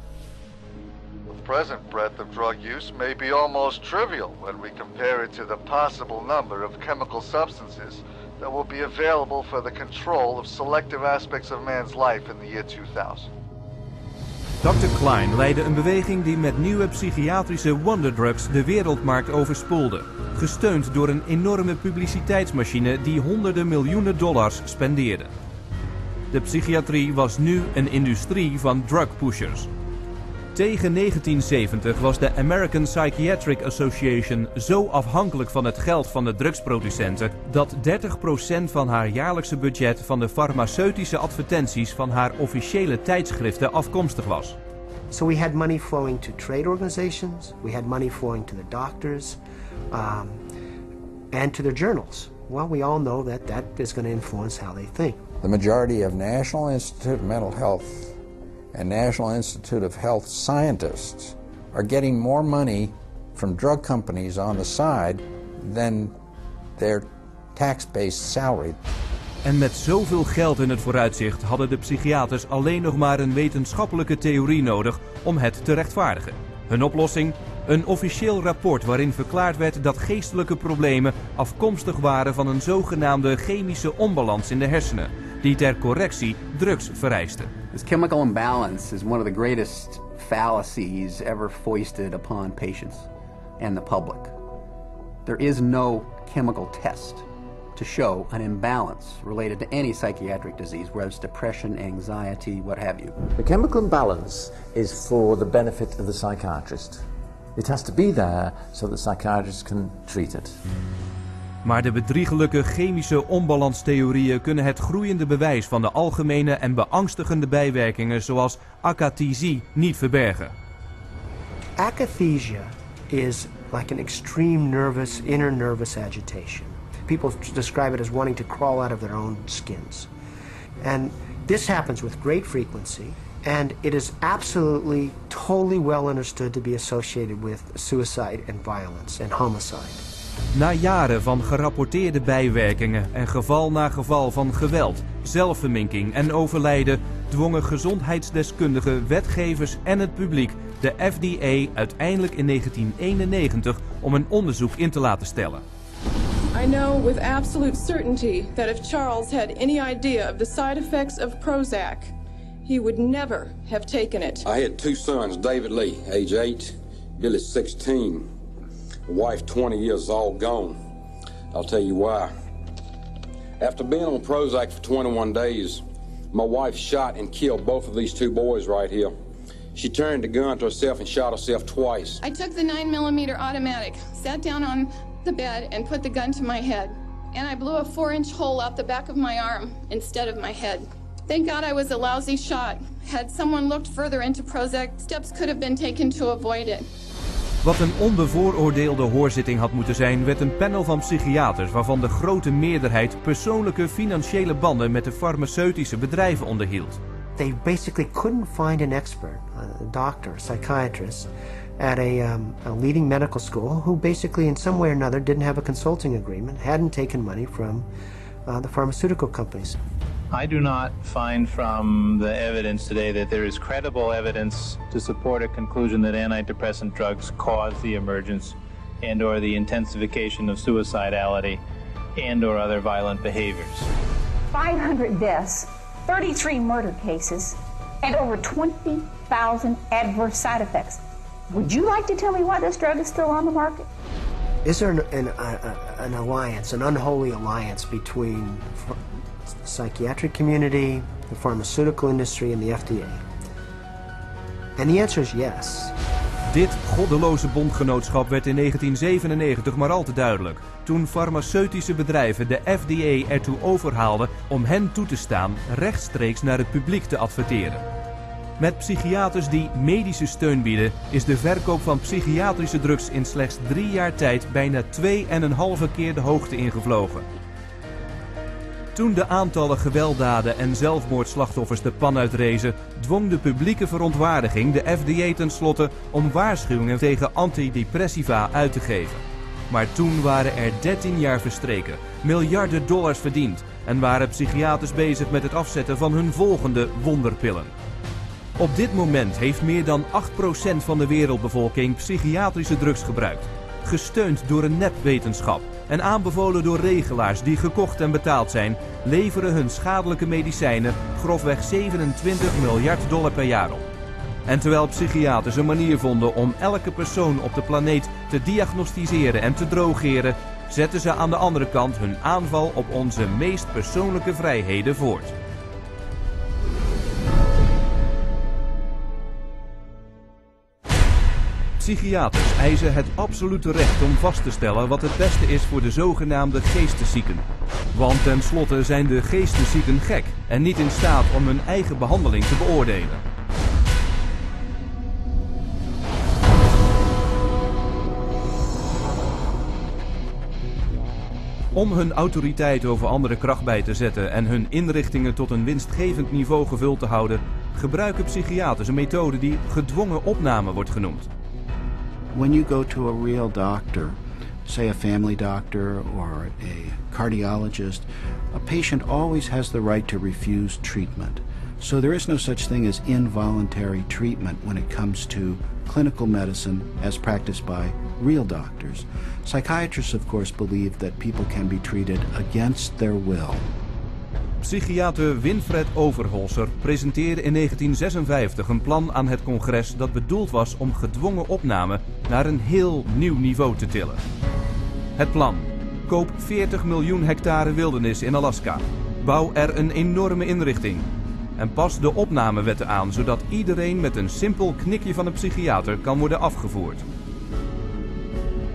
The present breadth of drug use may be almost trivial when we compare it to the possible number of chemical substances that will be available for the control of selective aspects of man's life in the year 2000. Dr. Klein leidde een beweging die met nieuwe psychiatrische wonderdrugs de wereldmarkt overspoelde, gesteund door een enorme publiciteitsmachine die honderden miljoenen dollars spendeerde. De psychiatrie was nu een industrie van drugpushers. Tegen 1970 was de American Psychiatric Association zo afhankelijk van het geld van de drugsproducenten dat 30% van haar jaarlijkse budget van de farmaceutische advertenties van haar officiële tijdschriften afkomstig was. So we had money flowing to trade organizations, we had money flowing to the doctors, and to their journals. Well, we all know that that is going to influence how they think. The majority of National Institute of Mental Health and National Institute of Health scientists are getting more money from drug companies on the side than their tax-based salary. En met zoveel geld in het vooruitzicht hadden de psychiaters alleen nog maar een wetenschappelijke theorie nodig om het te rechtvaardigen. Hun oplossing? Een officieel rapport waarin verklaard werd dat geestelijke problemen afkomstig waren van een zogenaamde chemische onbalans in de hersenen, die ter correctie drugs vereiste. This chemical imbalance is one of the greatest fallacies ever foisted upon patients and the public. There is no chemical test to show an imbalance related to any psychiatric disease, whether it's depression, anxiety, what have you. The chemical imbalance is for the benefit of the psychiatrist. It has to be there so that psychiatrists can treat it. Maar de bedriegelijke chemische onbalanstheorieën kunnen het groeiende bewijs van de algemene en beangstigende bijwerkingen zoals akathisia niet verbergen. Akathisia is like an extreme inner nervous agitation. People describe it as wanting to crawl out of their own skins. And this happens with great frequency, and it is absolutely, totally well understood to be associated with suicide and violence and homicide. Na jaren van gerapporteerde bijwerkingen en geval na geval van geweld, zelfverminking en overlijden dwongen gezondheidsdeskundigen, wetgevers en het publiek de FDA uiteindelijk in 1991 om een onderzoek in te laten stellen. I know with absolute certainty that if Charles had any idea of the side effects of Prozac, he would never have taken it. I had two sons, David Lee, age 8, Billy 16. Wife 20 years, all gone. I'll tell you why. After being on Prozac for 21 days, my wife shot and killed both of these two boys right here. She turned the gun to herself and shot herself twice. I took the 9mm automatic, sat down on the bed and put the gun to my head. And I blew a 4-inch hole out the back of my arm instead of my head. Thank God I was a lousy shot. Had someone looked further into Prozac, steps could have been taken to avoid it. Wat een onbevooroordeelde hoorzitting had moeten zijn, werd een panel van psychiaters waarvan de grote meerderheid persoonlijke financiële banden met de farmaceutische bedrijven onderhield. They basically couldn't find an expert, a doctor, a psychiatrist, at a leading medical school who basically in some way or another didn't have a consulting agreement, hadn't taken money from the pharmaceutical companies. I do not find from the evidence today that there is credible evidence to support a conclusion that antidepressant drugs cause the emergence and or the intensification of suicidality and or other violent behaviors. 500 deaths, 33 murder cases, and over 20,000 adverse side effects. Would you like to tell me why this drug is still on the market? Is there an alliance, an unholy alliance between the psychiatric community, the pharmaceutical industry, and the FDA? And the answer is yes. Dit goddeloze bondgenootschap werd in 1997 maar al te duidelijk, toen farmaceutische bedrijven de FDA ertoe overhaalden om hen toe te staan rechtstreeks naar het publiek te adverteren. Met psychiaters die medische steun bieden, is de verkoop van psychiatrische drugs in slechts 3 jaar tijd bijna 2,5 keer de hoogte ingevlogen. Toen de aantallen gewelddaden en zelfmoordslachtoffers de pan uitrezen, dwong de publieke verontwaardiging de FDA tenslotte om waarschuwingen tegen antidepressiva uit te geven. Maar toen waren er 13 jaar verstreken, miljarden dollars verdiend en waren psychiaters bezig met het afzetten van hun volgende wonderpillen. Op dit moment heeft meer dan 8% van de wereldbevolking psychiatrische drugs gebruikt, gesteund door een nepwetenschap en aanbevolen door regelaars die gekocht en betaald zijn, leveren hun schadelijke medicijnen grofweg 27 miljard dollar per jaar op. En terwijl psychiaters een manier vonden om elke persoon op de planeet te diagnosticeren en te drogeren, zetten ze aan de andere kant hun aanval op onze meest persoonlijke vrijheden voort. Psychiaters eisen het absolute recht om vast te stellen wat het beste is voor de zogenaamde geesteszieken. Want tenslotte zijn de geesteszieken gek en niet in staat om hun eigen behandeling te beoordelen. Om hun autoriteit over andere kracht bij te zetten en hun inrichtingen tot een winstgevend niveau gevuld te houden, gebruiken psychiaters een methode die gedwongen opname wordt genoemd. When you go to a real doctor, say a family doctor or a cardiologist, a patient always has the right to refuse treatment. So there is no such thing as involuntary treatment when it comes to clinical medicine as practiced by real doctors. Psychiatrists, of course, believe that people can be treated against their will. Psychiater Winfred Overholser presenteerde in 1956 een plan aan het congres dat bedoeld was om gedwongen opname naar een heel nieuw niveau te tillen. Het plan: koop 40 miljoen hectare wildernis in Alaska, bouw er een enorme inrichting en pas de opnamewetten aan, zodat iedereen met een simpel knikje van een psychiater kan worden afgevoerd.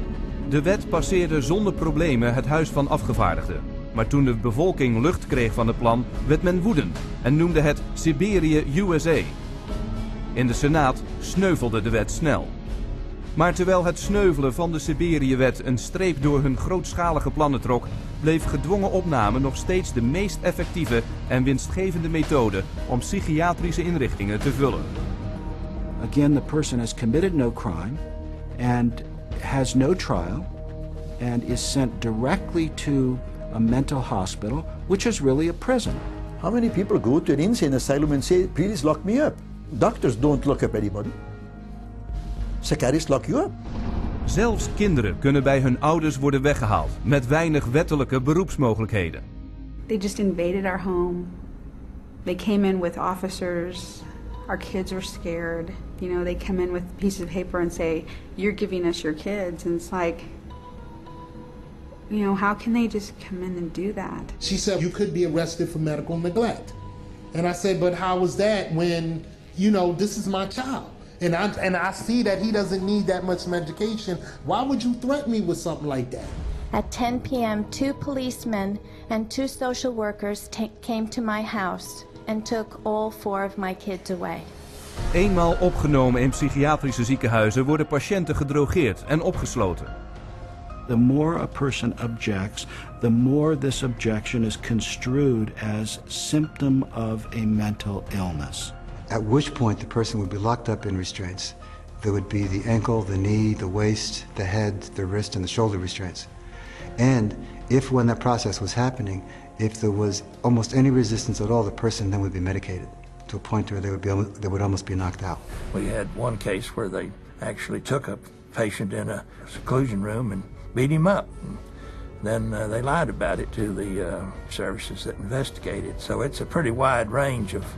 De wet passeerde zonder problemen het Huis van Afgevaardigden. Maar toen de bevolking lucht kreeg van het plan, werd men woedend en noemde het Siberië USA. In de Senaat sneuvelde de wet snel. Maar terwijl het sneuvelen van de Siberië-wet een streep door hun grootschalige plannen trok, bleef gedwongen opname nog steeds de meest effectieve en winstgevende methode om psychiatrische inrichtingen te vullen. Again, the person has committed no crime and has no trial and is sent directly to a mental hospital, which is really a prison. How many people go to an insane asylum and say, please lock me up? Doctors don't lock up anybody. Psychiatrists lock you up. Zelfs kinderen kunnen bij hun ouders worden weggehaald, met weinig wettelijke beroepsmogelijkheden. They just invaded our home. They came in with officers. Our kids were scared. You know, they come in with pieces of paper and say, you're giving us your kids. And it's like, you know, how can they just come in and do that? She said, you could be arrested for medical neglect. And I said, but how is that when, you know, this is my child? And I see that he doesn't need that much medication. Why would you threaten me with something like that? At 10 p.m., 2 policemen and 2 social workers came to my house and took all 4 of my kids away. Eenmaal opgenomen in psychiatrische ziekenhuizen worden patiënten gedrogeerd en opgesloten. The more a person objects, the more this objection is construed as symptom of a mental illness. At which point the person would be locked up in restraints. There would be the ankle, the knee, the waist, the head, the wrist, and the shoulder restraints. And if when that process was happening, if there was almost any resistance at all, the person then would be medicated to a point where they would almost be knocked out. We had one case where they actually took a patient in a seclusion room and beat him up. Then they lied about it to the services that investigated. So it's a pretty wide range of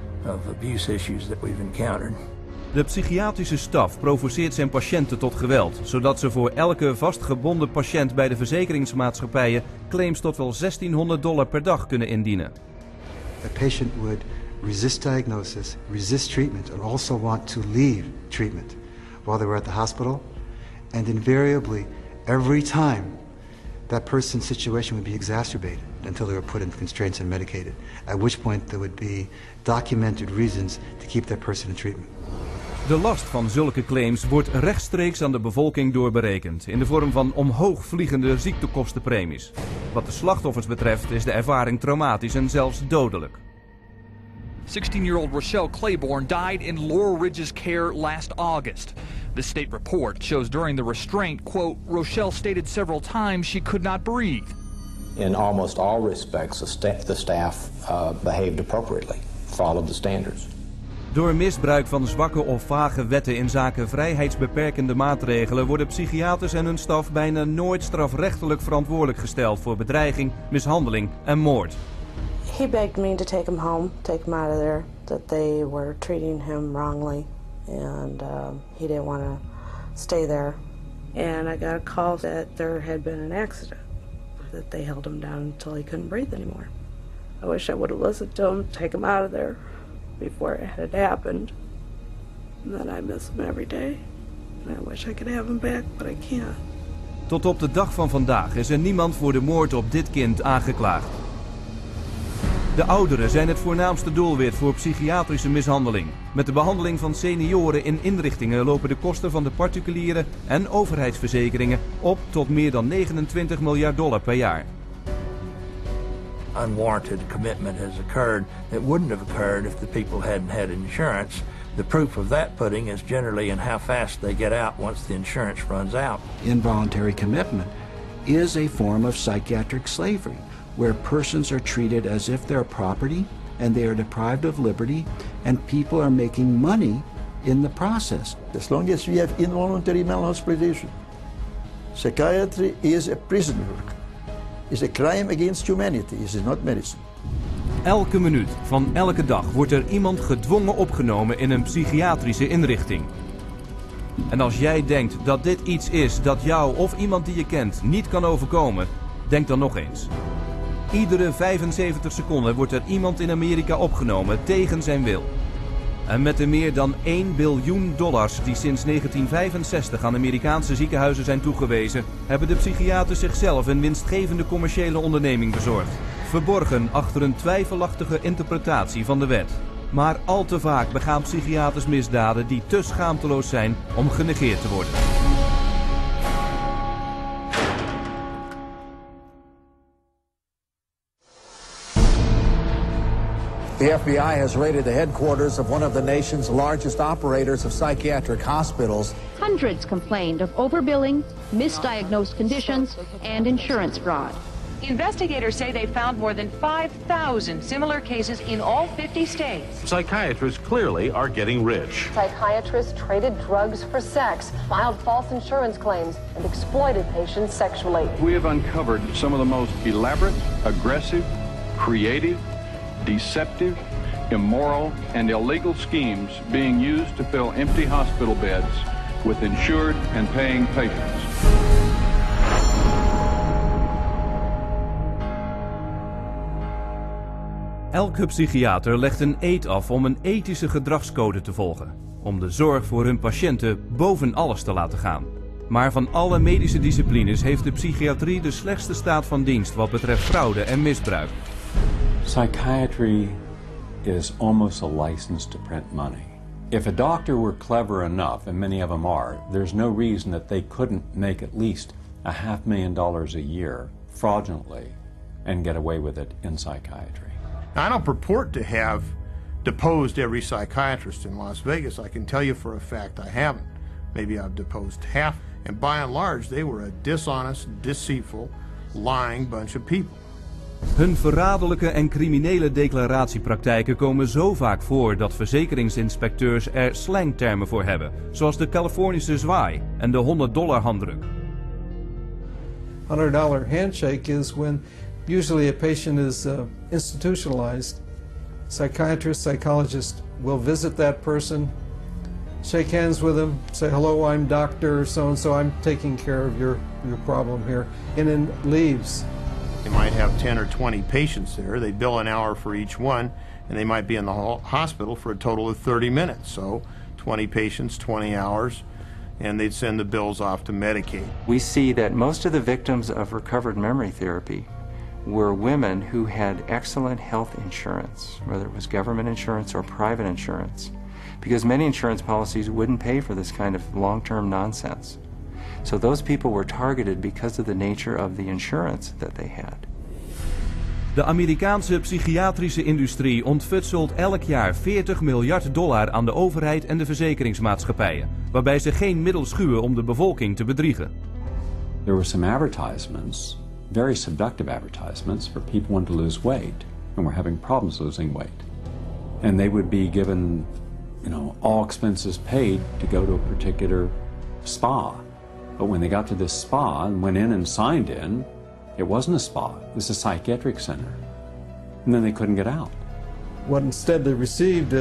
abuse issues that we've encountered. De psychiatrische staf provoceert zijn patiënten tot geweld, zodat ze voor elke vastgebonden patiënt bij de verzekeringsmaatschappijen claims tot wel $1.600 per dag kunnen indienen. A patient would resist diagnosis, resist treatment, and also want to leave treatment while they were at the hospital. And invariably, every time, that person's situation would be exacerbated until they were put in constraints and medicated, at which point there would be documented reasons to keep that person in treatment. De last van zulke claims wordt rechtstreeks aan de bevolking doorberekend in de vorm van omhoogvliegende ziektekostenpremies. Wat de slachtoffers betreft is de ervaring traumatisch en zelfs dodelijk. 16-year-old Rochelle Claiborne died in Laurel Ridge's care last August. The state report shows during the restraint, quote, Rochelle stated several times she could not breathe. In almost all respects, the staff behaved appropriately, followed the standards. Door misbruik van zwakke of vage wetten in zaken vrijheidsbeperkende maatregelen worden psychiaters en hun staf bijna nooit strafrechtelijk verantwoordelijk gesteld voor bedreiging, mishandeling en moord. He begged me to take him home, take him out of there, that they were treating him wrongly, and he didn't want to stay there. And I got a call that there had been an accident, that they held him down until he couldn't breathe anymore. I wish I would have listened to him, take him out of there before it had happened. And then I miss him every day. And I wish I could have him back, but I can't. Tot op de dag van vandaag is er niemand voor de moord op dit kind aangeklaagd. De ouderen zijn het voornaamste doelwit voor psychiatrische mishandeling. Met de behandeling van senioren in inrichtingen lopen de kosten van de particuliere en overheidsverzekeringen op tot meer dan $29 miljard per jaar. Unwarranted commitment has occurred that wouldn't have occurred if the people hadn't had insurance. The proof of that pudding is generally in how fast they get out once the insurance runs out. Involuntary commitment is a form of psychiatric slavery, where persons are treated as if they're property and they are deprived of liberty, and people are making money in the process. As long as we have involuntary malhospitalization, psychiatry is a prison work. It's a crime against humanity. It is not medicine. Elke minuut van elke dag wordt er iemand gedwongen opgenomen in een psychiatrische inrichting. En als jij denkt dat dit iets is dat jou of iemand die je kent niet kan overkomen, denk dan nog eens. Iedere 75 seconden wordt er iemand in Amerika opgenomen tegen zijn wil. En met de meer dan $1 biljoen die sinds 1965 aan Amerikaanse ziekenhuizen zijn toegewezen, hebben de psychiaters zichzelf een winstgevende commerciële onderneming bezorgd. Verborgen achter een twijfelachtige interpretatie van de wet. Maar al te vaak begaan psychiaters misdaden die te schaamteloos zijn om genegeerd te worden. The FBI has raided the headquarters of one of the nation's largest operators of psychiatric hospitals. Hundreds complained of overbilling, misdiagnosed conditions, and insurance fraud. Investigators say they found more than 5,000 similar cases in all 50 states. Psychiatrists clearly are getting rich. Psychiatrists traded drugs for sex, filed false insurance claims, and exploited patients sexually. We have uncovered some of the most elaborate, aggressive, creative, deceptive, immoral, and illegal schemes being used to fill empty hospital beds with insured and paying patients. Elke psychiater legt een eed af om een ethische gedragscode te volgen. Om de zorg voor hun patiënten boven alles te laten gaan. Maar van alle medische disciplines heeft de psychiatrie de slechtste staat van dienst wat betreft fraude en misbruik. Psychiatry is almost a license to print money. If a doctor were clever enough, and many of them are, there's no reason that they couldn't make at least $500,000 a year fraudulently and get away with it in psychiatry. I don't purport to have deposed every psychiatrist in Las Vegas. I can tell you for a fact I haven't. Maybe I've deposed half. And by and large, they were a dishonest, deceitful, lying bunch of people. Hun verraderlijke en criminele declaratiepraktijken komen zo vaak voor dat verzekeringsinspecteurs er slangtermen voor hebben, zoals de Californische zwaai en de $100 handdruk. $100 handshake is when usually a patient is institutionalized. Psychiatrist, psychologist will visit that person, shake hands with them, say, hello, I'm Dr. So-and-so, I'm taking care of your problem here, and then leaves. They might have 10 or 20 patients there. They bill an hour for each one, and they might be in the hospital for a total of 30 minutes. So 20 patients, 20 hours, and they'd send the bills off to Medicaid. We see that most of the victims of recovered memory therapy were women who had excellent health insurance, whether it was government insurance or private insurance, because many insurance policies wouldn't pay for this kind of long-term nonsense. So those people were targeted because of the nature of the insurance that they had. De Amerikaanse psychiatrische industrie ontfutselt elk jaar $40 miljard aan de overheid en de verzekeringsmaatschappijen, waarbij ze geen middel schuwen om de bevolking te bedriegen. There were some advertisements, very seductive advertisements for people wanting to lose weight and were having problems losing weight. And they would be given, all expenses paid to go to a particular spa. But when they got to this spa and went in and signed in, it wasn't a spa, it was a psychiatric center. And then they couldn't get out. What instead they received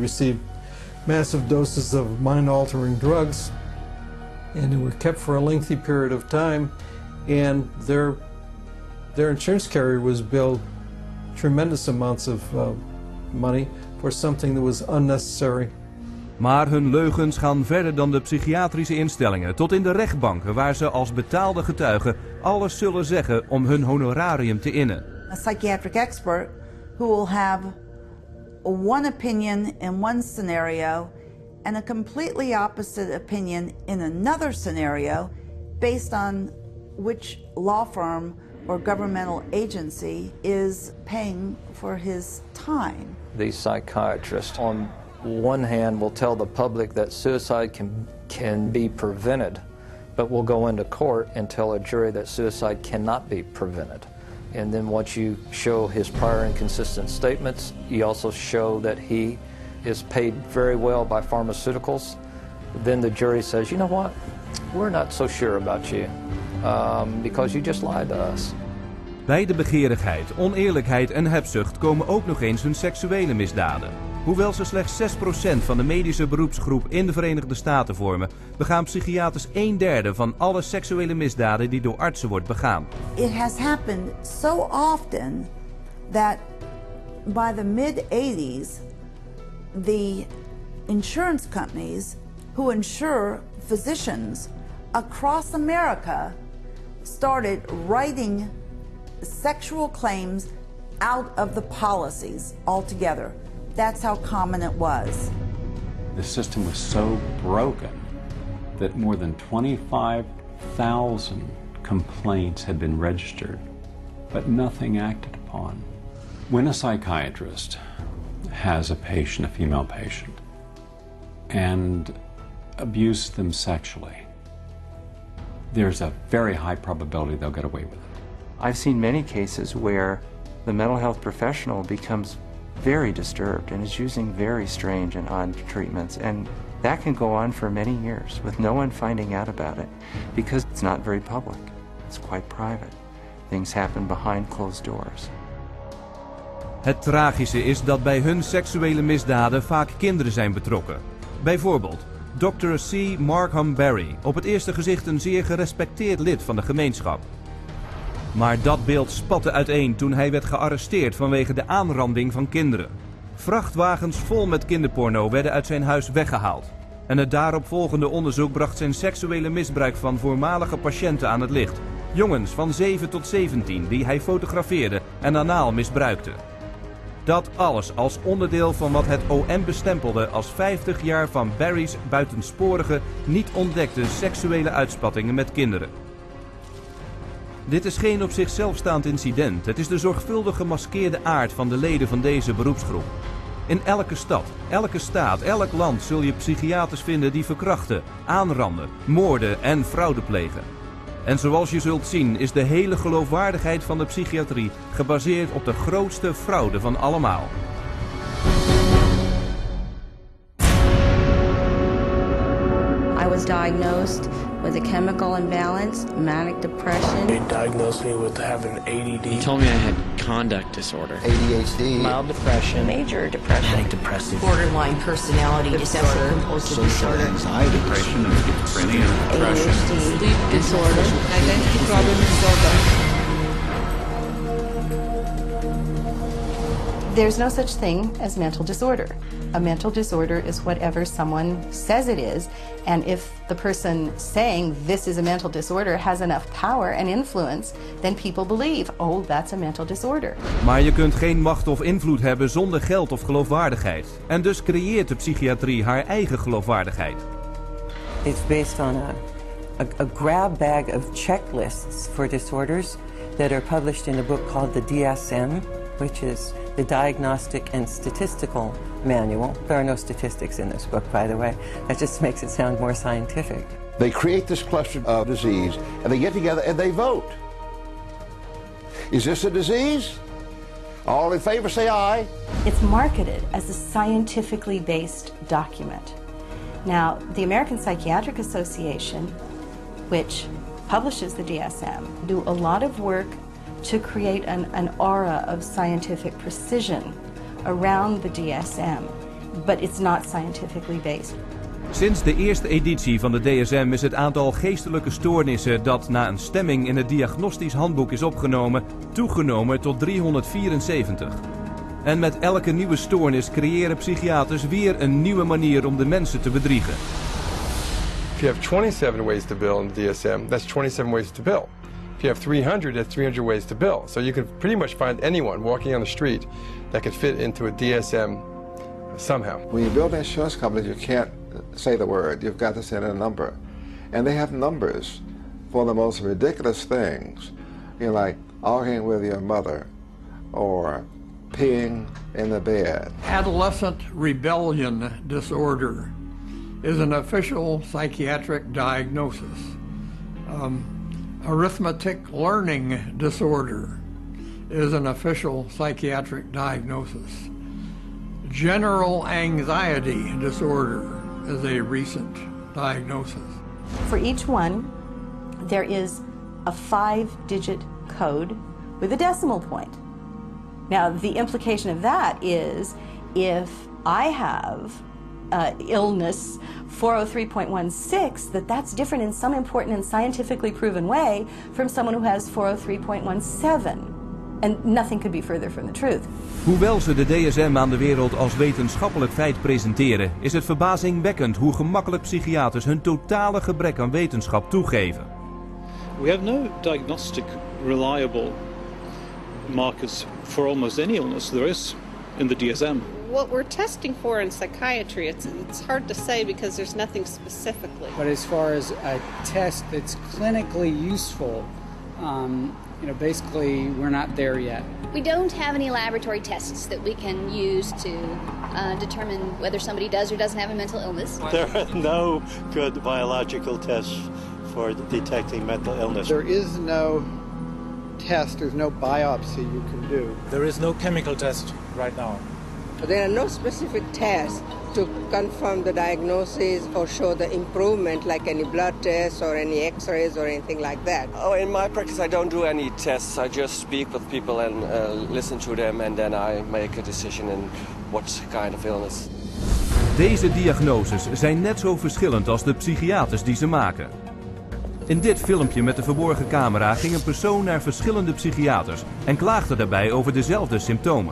massive doses of mind-altering drugs, and they were kept for a lengthy period of time, and their insurance carrier was billed tremendous amounts of money for something that was unnecessary. Maar hun leugens gaan verder dan de psychiatrische instellingen, tot in de rechtbanken waar ze als betaalde getuigen alles zullen zeggen om hun honorarium te innen. A psychiatric expert who will have one opinion in one scenario and a completely opposite opinion in another scenario based on which law firm or governmental agency is paying for his time. The psychiatrist on one hand will tell the public that suicide can be prevented, but will go into court and tell a jury that suicide cannot be prevented. And then once you show his prior inconsistent statements, you also show that he is paid very well by pharmaceuticals, then the jury says, you know what, we're not so sure about you because you just lied to us. Bij de begeerigheid, oneerlijkheid en hebzucht komen ook nog eens hun seksuele misdaden. Hoewel ze slechts 6% van de medische beroepsgroep in de Verenigde Staten vormen, begaan psychiaters 1/3 van alle seksuele misdaden die door artsen wordt begaan. It has happened so often that by the mid-80s, the insurance companies who insure physicians across America started writing sexual claims out of the policies altogether. That's how common it was. The system was so broken that more than 25,000 complaints had been registered, but nothing acted upon. When a psychiatrist has a patient, a female patient, and abuses them sexually, there's a very high probability they'll get away with it. I've seen many cases where the mental health professional becomes very disturbed and is using very strange and odd treatments, and that can go on for many years with no one finding out about it because it's not very public. It's quite private. Things happen behind closed doors. Het tragische is dat bij hun seksuele misdaden vaak kinderen zijn betrokken. Bijvoorbeeld Dr. C. Markham Berry, op het eerste gezicht een zeer gerespecteerd lid van de gemeenschap. Maar dat beeld spatte uiteen toen hij werd gearresteerd vanwege de aanranding van kinderen. Vrachtwagens vol met kinderporno werden uit zijn huis weggehaald. En het daaropvolgende onderzoek bracht zijn seksuele misbruik van voormalige patiënten aan het licht. Jongens van 7 tot 17 die hij fotografeerde en anaal misbruikte. Dat alles als onderdeel van wat het OM bestempelde als 50 jaar van Berry's buitensporige, niet ontdekte seksuele uitspattingen met kinderen. Dit is geen op zichzelf staand incident. Het is de zorgvuldig gemaskeerde aard van de leden van deze beroepsgroep. In elke stad, elke staat, elk land zul je psychiaters vinden die verkrachten, aanranden, moorden en fraude plegen. En zoals je zult zien is de hele geloofwaardigheid van de psychiatrie gebaseerd op de grootste fraude van allemaal. I was diagnosed with a chemical imbalance, manic depression. They diagnosed me with having ADD. He told me I had conduct disorder, ADHD, mild depression, major depression, manic depressive, borderline personality disorder, compulsive disorder, anxiety, depression, and schizophrenia, depression, sleep disorder, identity problem disorder. There's no such thing as mental disorder. A mental disorder is whatever someone says it is, and if the person saying this is a mental disorder has enough power and influence, then people believe, oh, that's a mental disorder. Maar je kunt geen macht of invloed hebben zonder geld of geloofwaardigheid. En dus creëert de psychiatrie haar eigen geloofwaardigheid. It's based on a grab bag of checklists for disorders that are published in a book called the DSM, which is the Diagnostic and Statistical Manual. There are no statistics in this book, by the way. That just makes it sound more scientific. They create this cluster of disease, and they get together and they vote. Is this a disease? All in favor say aye. It's marketed as a scientifically based document. Now, the American Psychiatric Association, which publishes the DSM, do a lot of work to create an aura of scientific precision around the DSM, but it's not scientifically based. Sinds de eerste editie van de DSM is het aantal geestelijke stoornissen dat na een stemming in het diagnostisch handboek is opgenomen, toegenomen tot 374. En met elke nieuwe stoornis creëren psychiaters weer een nieuwe manier om de mensen te bedriegen. If you have 27 ways to bill in the DSM, that's 27 ways to bill. If you have 300, that's 300 ways to bill. So you can pretty much find anyone walking on the street that could fit into a DSM somehow. When you build insurance companies, you can't say the word. You've got to send in a number. And they have numbers for the most ridiculous things. You know, like arguing with your mother or peeing in the bed. Adolescent rebellion disorder is an official psychiatric diagnosis. Arithmetic learning disorder is an official psychiatric diagnosis. General anxiety disorder is a recent diagnosis. For each one, there is a 5-digit code with a decimal point. Now, the implication of that is if I have illness 403.16, that's different in some important and scientifically proven way from someone who has 403.17. And nothing could be further from the truth. Hoewel ze de DSM aan de wereld als wetenschappelijk feit presenteren, is het verbazingwekkend hoe gemakkelijk psychiaters hun totale gebrek aan wetenschap toegeven. We have no diagnostic reliable markers for almost any illness there is in the DSM. What we're testing for in psychiatry, it's hard to say because there's nothing specifically. But as far as a test that's clinically useful, basically we're not there yet. We don't have any laboratory tests that we can use to determine whether somebody does or doesn't have a mental illness. There are no good biological tests for detecting mental illness. There is no test, there's no biopsy you can do. There is no chemical test right now. There are no specific tests to confirm the diagnosis or show the improvement, like any blood tests or any x-rays or anything like that. Oh, in my practice I don't do any tests. I just speak with people and listen to them, and then I make a decision in what kind of illness. Deze diagnoses zijn net zo verschillend als de psychiaters die ze maken. In dit filmpje met de verborgen camera ging een persoon naar verschillende psychiaters en klaagde daarbij over dezelfde symptomen.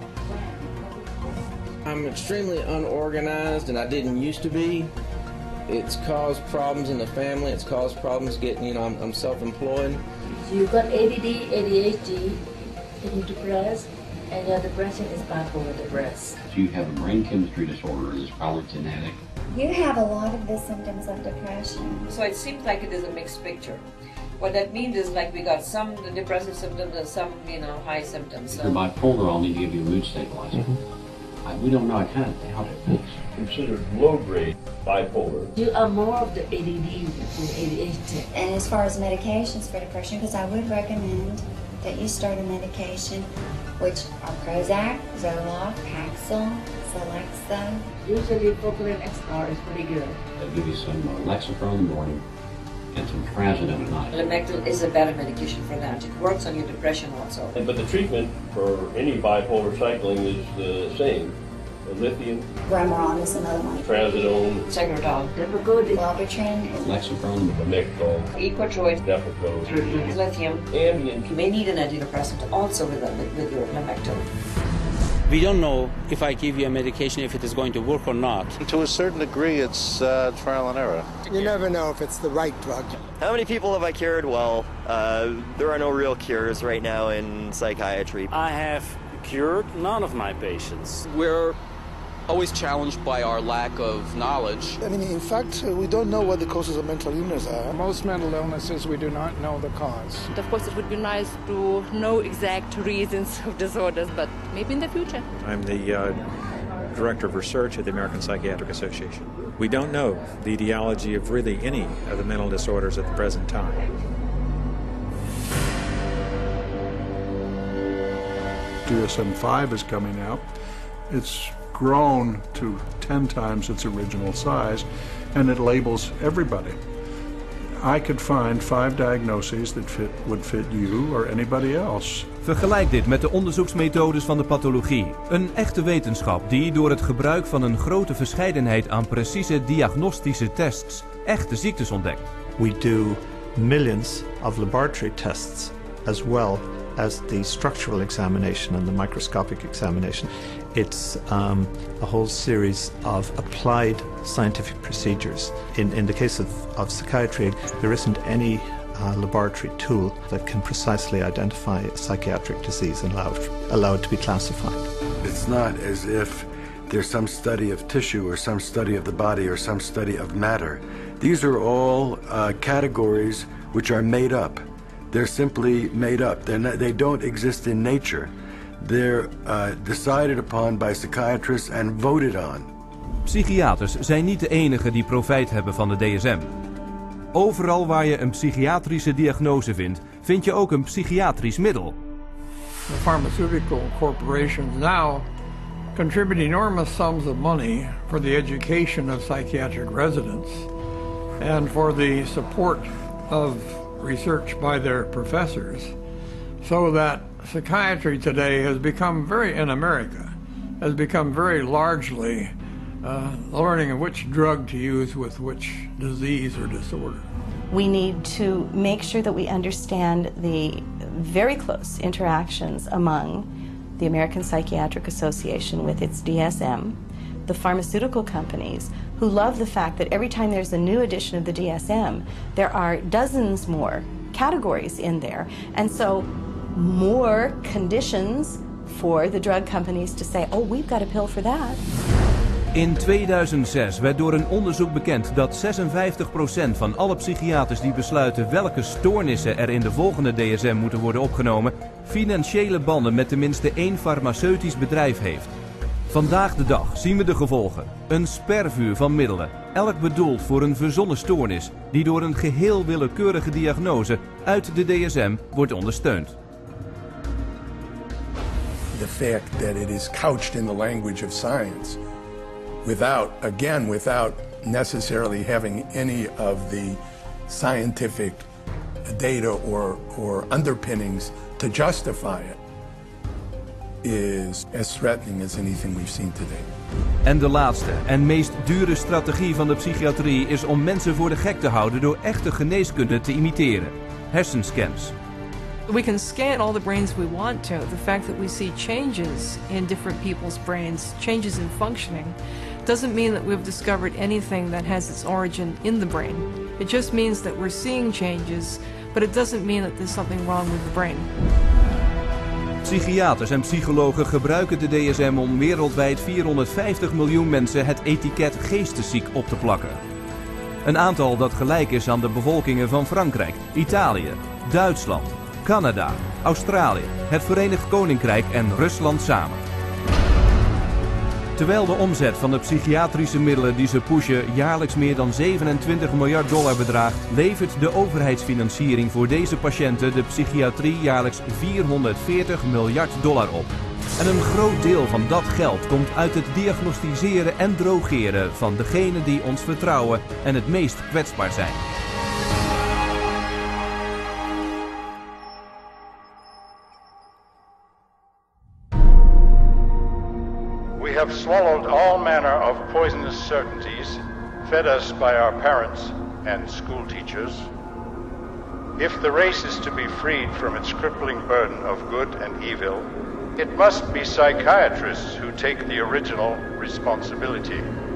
I'm extremely unorganized, and I didn't used to be. It's caused problems in the family. It's caused problems getting, I'm self-employed. So you've got ADD, ADHD, and you're depressed, and your depression is bipolar depressed. So you have a brain chemistry disorder that's probably genetic. You have a lot of the symptoms of depression. So it seems like it is a mixed picture. What that means is like we got some depressive symptoms and some, high symptoms. If you're bipolar, I'll need to give you a mood stabilizer. We don't know how to fix. Considered low-grade bipolar. You are more of the ADD than ADHD. And as far as medications for depression, because I would recommend that you start a medication, which are Prozac, Zoloft, Paxil, Celexa. Usually Propylene XR is pretty good. They'll give you some Lexapro in the morning and some Trazodone at night. Lamictal is a better medication for that. It works on your depression also. But the treatment for any bipolar cycling is the same. Lithium. Remeron is another one. Trazodone. Segredol. Depakote. Wellbutrin. Lexapro. Lamictal. Equitroid. Depakote. Lithium. Ambien. You may need an antidepressant also with your Lamictal. We don't know if I give you a medication if it is going to work or not. To a certain degree, it's trial and error. You never know if it's the right drug. How many people have I cured? Well, there are no real cures right now in psychiatry. I have cured none of my patients. We're always challenged by our lack of knowledge. In fact, we don't know what the causes of mental illness are. Most mental illnesses, we do not know the cause. Of course, it would be nice to know exact reasons of disorders, but maybe in the future. I'm the Director of Research at the American Psychiatric Association. We don't know the etiology of really any of the mental disorders at the present time. DSM-5 is coming out. It's grown to 10 times its original size, and it labels everybody. I could find 5 diagnoses that would fit you or anybody else. Vergelijk dit met de onderzoeksmethodes van de pathologie. Een echte wetenschap die door het gebruik van een grote verscheidenheid aan precieze diagnostische tests echte ziektes ontdekt. We do millions of laboratory tests as well as the structural examination and the microscopic examination. It's a whole series of applied scientific procedures. In the case of psychiatry, there isn't any laboratory tool that can precisely identify a psychiatric disease and allow it to be classified. It's not as if there's some study of tissue or some study of the body or some study of matter. These are all categories which are made up. They're simply made up. They don't exist in nature. They're decided upon by psychiatrists and voted on. Psychiaters zijn niet de enigen die profijt hebben van de DSM. Overal waar je een psychiatrische diagnose vindt, vind je ook een psychiatrisch middel. The pharmaceutical corporations now contribute enormous sums of money for the education of psychiatric residents and for the support of research by their professors, so that psychiatry today has become in America, has become very largely learning which drug to use with which disease or disorder. We need to make sure that we understand the very close interactions among the American Psychiatric Association with its DSM, the pharmaceutical companies, who love the fact that every time there's a new edition of the DSM, there are dozens more categories in there, and so more conditions for the drug companies to say, oh, we've got a pill for that. In 2006 werd door een onderzoek bekend dat 56% van alle psychiaters die besluiten welke stoornissen er in de volgende DSM moeten worden opgenomen, financiële banden met tenminste één farmaceutisch bedrijf heeft. Vandaag de dag zien we de gevolgen. Een spervuur van middelen, elk bedoeld voor een verzonnen stoornis, die door een geheel willekeurige diagnose uit de DSM wordt ondersteund. The fact that it is couched in the language of science, without necessarily having any of the scientific data or underpinnings to justify it, is as threatening as anything we've seen today. En de laatste en meest dure strategie van de psychiatrie is om mensen voor de gek te houden door echte geneeskunde te imiteren. Hersenscans. We can scan all the brains we want to. The fact that we see changes in different people's brains, changes in functioning, doesn't mean that we've discovered anything that has its origin in the brain. It just means that we're seeing changes, but it doesn't mean that there's something wrong with the brain. Psychiaters en psychologen gebruiken de DSM om wereldwijd 450 miljoen mensen het etiket geestesziek op te plakken. Een aantal dat gelijk is aan de bevolkingen van Frankrijk, Italië, Duitsland, Canada, Australië, het Verenigd Koninkrijk en Rusland samen. Terwijl de omzet van de psychiatrische middelen die ze pushen jaarlijks meer dan $27 miljard bedraagt, levert de overheidsfinanciering voor deze patiënten de psychiatrie jaarlijks $440 miljard op. En een groot deel van dat geld komt uit het diagnosticeren en drogeren van degenen die ons vertrouwen en het meest kwetsbaar zijn. We have swallowed all manner of poisonous certainties fed us by our parents and school teachers. If the race is to be freed from its crippling burden of good and evil, it must be psychiatrists who take the original responsibility.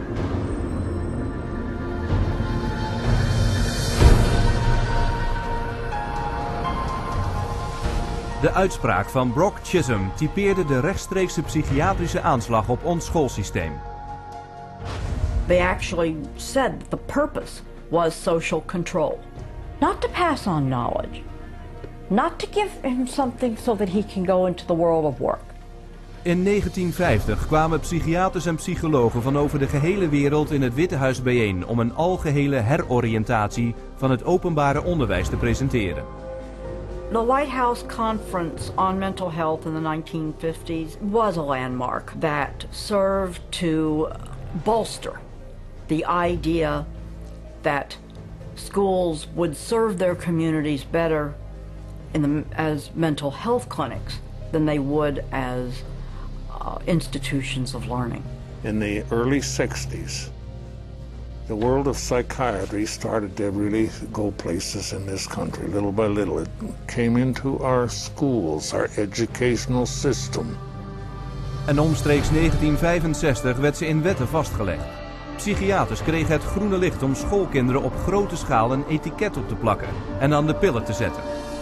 De uitspraak van Brock Chisholm typeerde de rechtstreekse psychiatrische aanslag op ons schoolsysteem. They actually said the purpose was social control. Not to pass on knowledge. Not to give him something so that he can go into the world of work. In 1950 kwamen psychiaters en psychologen van over de gehele wereld in het Witte Huis bijeen om een algehele heroriëntatie van het openbare onderwijs te presenteren. The White House Conference on Mental Health in the 1950s was a landmark that served to bolster the idea that schools would serve their communities better as mental health clinics than they would as institutions of learning. In the early 60s, the world of psychiatry started to really go places in this country. Little by little, it came into our schools, our educational system. En omstreeks 1965 werd ze in wetten vastgelegd. Psychiaters kregen het groene licht om schoolkinderen op grote schaal een etiket op te plakken en aan de pillen te zetten.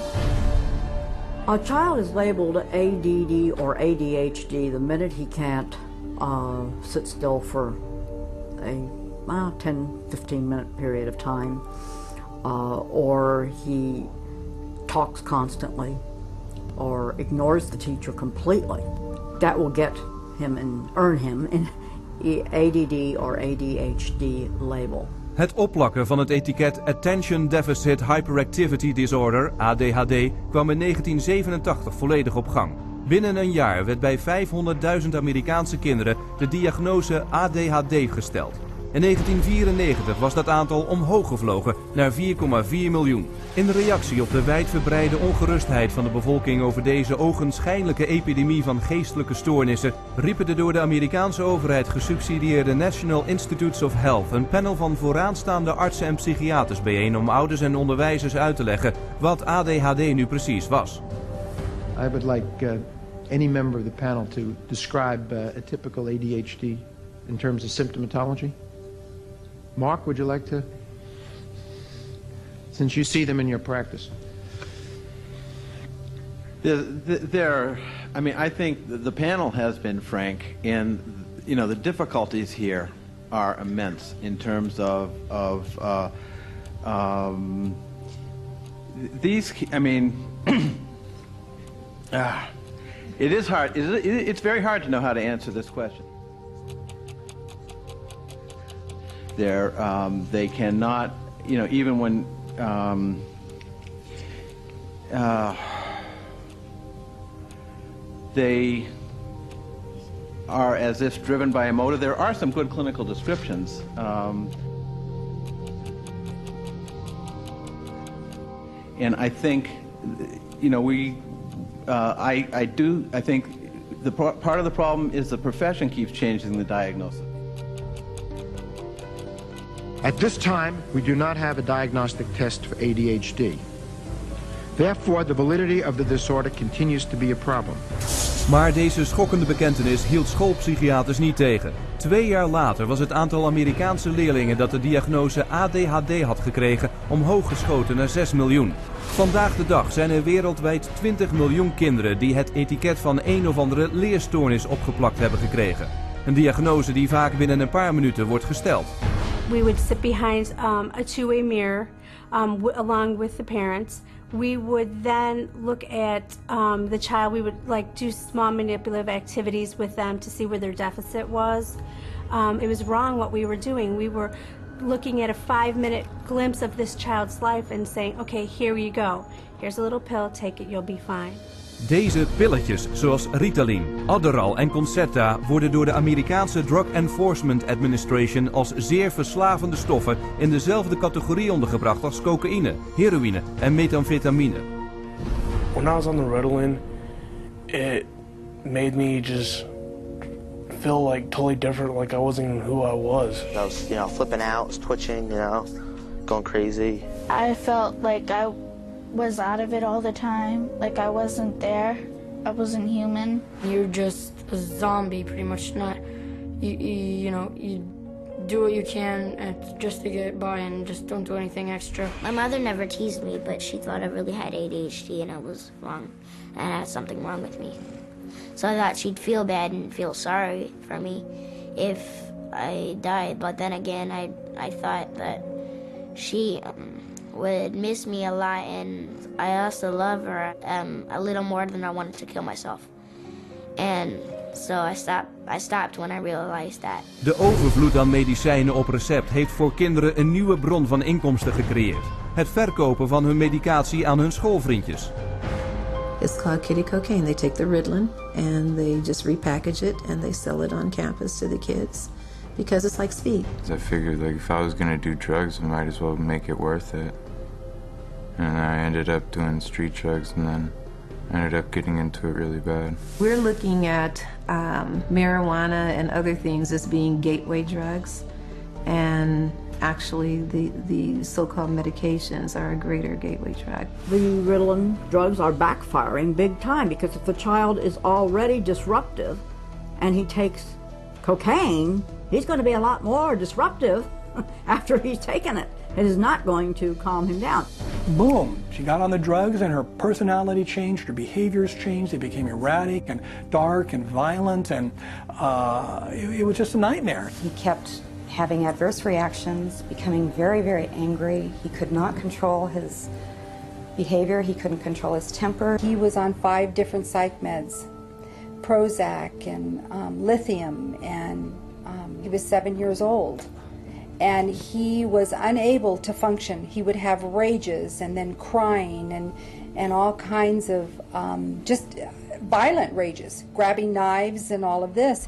A child is labeled ADD or ADHD the minute he can't sit still for a 10-15 minute period of time, or he talks constantly, or ignores the teacher completely. That will get him and earn him an ADD or ADHD label. Het opplakken van het etiket Attention Deficit Hyperactivity Disorder, ADHD, kwam in 1987 volledig op gang. Binnen een jaar werd bij 500.000 Amerikaanse kinderen de diagnose ADHD gesteld. In 1994 was dat aantal omhoog gevlogen naar 4,4 miljoen. In reactie op de wijdverbreide ongerustheid van de bevolking over deze ogenschijnlijke epidemie van geestelijke stoornissen, riepen de door de Amerikaanse overheid gesubsidieerde National Institutes of Health een panel van vooraanstaande artsen en psychiaters bijeen om ouders en onderwijzers uit te leggen wat ADHD nu precies was. I would like any member of the panel to describe a typical ADHD in terms of symptomatology. Mark, would you like to? Since you see them in your practice. I think the panel has been frank, and the difficulties here are immense in terms of these. It is hard. It's very hard to know how to answer this question. They cannot, even when. They are as if driven by a motive. There are some good clinical descriptions. And I think, I think part of the problem is the profession keeps changing the diagnosis. At this time, we do not have a diagnostic test for ADHD. Therefore, the validity of the disorder continues to be a problem. Maar deze schokkende bekentenis hield schoolpsychiaters niet tegen. 2 jaar later was het aantal Amerikaanse leerlingen dat de diagnose ADHD had gekregen omhoog geschoten naar 6 miljoen. Vandaag de dag zijn er wereldwijd 20 miljoen kinderen die het etiket van een of andere leerstoornis opgeplakt hebben gekregen. Een diagnose die vaak binnen een paar minuten wordt gesteld. We would sit behind a two-way mirror along with the parents. We would then look at the child. We would do small manipulative activities with them to see where their deficit was. It was wrong what we were doing. We were looking at a 5-minute glimpse of this child's life and saying, okay, here you go. Here's a little pill, take it, you'll be fine. Deze pilletjes, zoals Ritalin, Adderall en Concerta, worden door de Amerikaanse Drug Enforcement Administration als zeer verslavende stoffen in dezelfde categorie ondergebracht als cocaïne, heroïne en methamfetamine. When I was on the Ritalin, it made me just feel totally different, like I wasn't even who I was. I was, flipping out, was twitching, going crazy. I felt like I was out of it all the time, like I wasn't there, I wasn't human. You're just a zombie, pretty much. You do what you can just to get by and just don't do anything extra. My mother never teased me, but she thought I really had ADHD and I was wrong, and I had something wrong with me. So I thought she'd feel bad and feel sorry for me if I died, but then again, I thought that she would miss me a lot, and I also love her a little more than I wanted to kill myself. And so I stopped when I realized that. De overvloed aan medicijnen op recept heeft voor kinderen een nieuwe bron van inkomsten gecreëerd. Het verkopen van hun medicatie aan hun schoolvriendjes. It's called kitty cocaine. They take the Ritalin and they just repackage it and they sell it on campus to the kids. Because it's like speed. I figured if I was gonna do drugs, I might as well make it worth it. And I ended up doing street drugs, and then I ended up getting into it really bad. We're looking at marijuana and other things as being gateway drugs, and actually the so-called medications are a greater gateway drug. The Ritalin drugs are backfiring big time, because if the child is already disruptive and he takes cocaine, he's going to be a lot more disruptive after he's taken it. It is not going to calm him down. Boom, she got on the drugs and her personality changed, her behaviors changed, they became erratic and dark and violent, and it was just a nightmare. He kept having adverse reactions, becoming very, very angry. He could not control his behavior, he couldn't control his temper. He was on 5 different psych meds, Prozac and lithium, and he was 7 years old. And he was unable to function. He would have rages and then crying and all kinds of just violent rages, grabbing knives and all of this.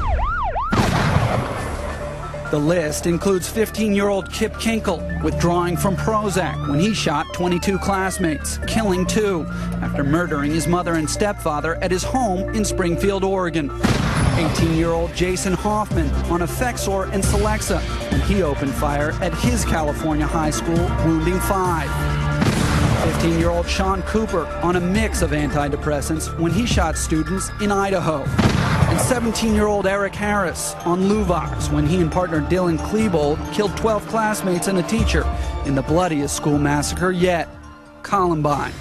The list includes 15-year-old Kip Kinkle withdrawing from Prozac when he shot 22 classmates, killing 2 after murdering his mother and stepfather at his home in Springfield, Oregon. 18-year-old Jason Hoffman on Effexor and Celexa when he opened fire at his California high school, wounding 5. 15-year-old Sean Cooper on a mix of antidepressants when he shot students in Idaho. And 17-year-old Eric Harris on Luvars when he and partner Dylan Klebold killed 12 classmates and a teacher in the bloodiest school massacre yet, Columbine.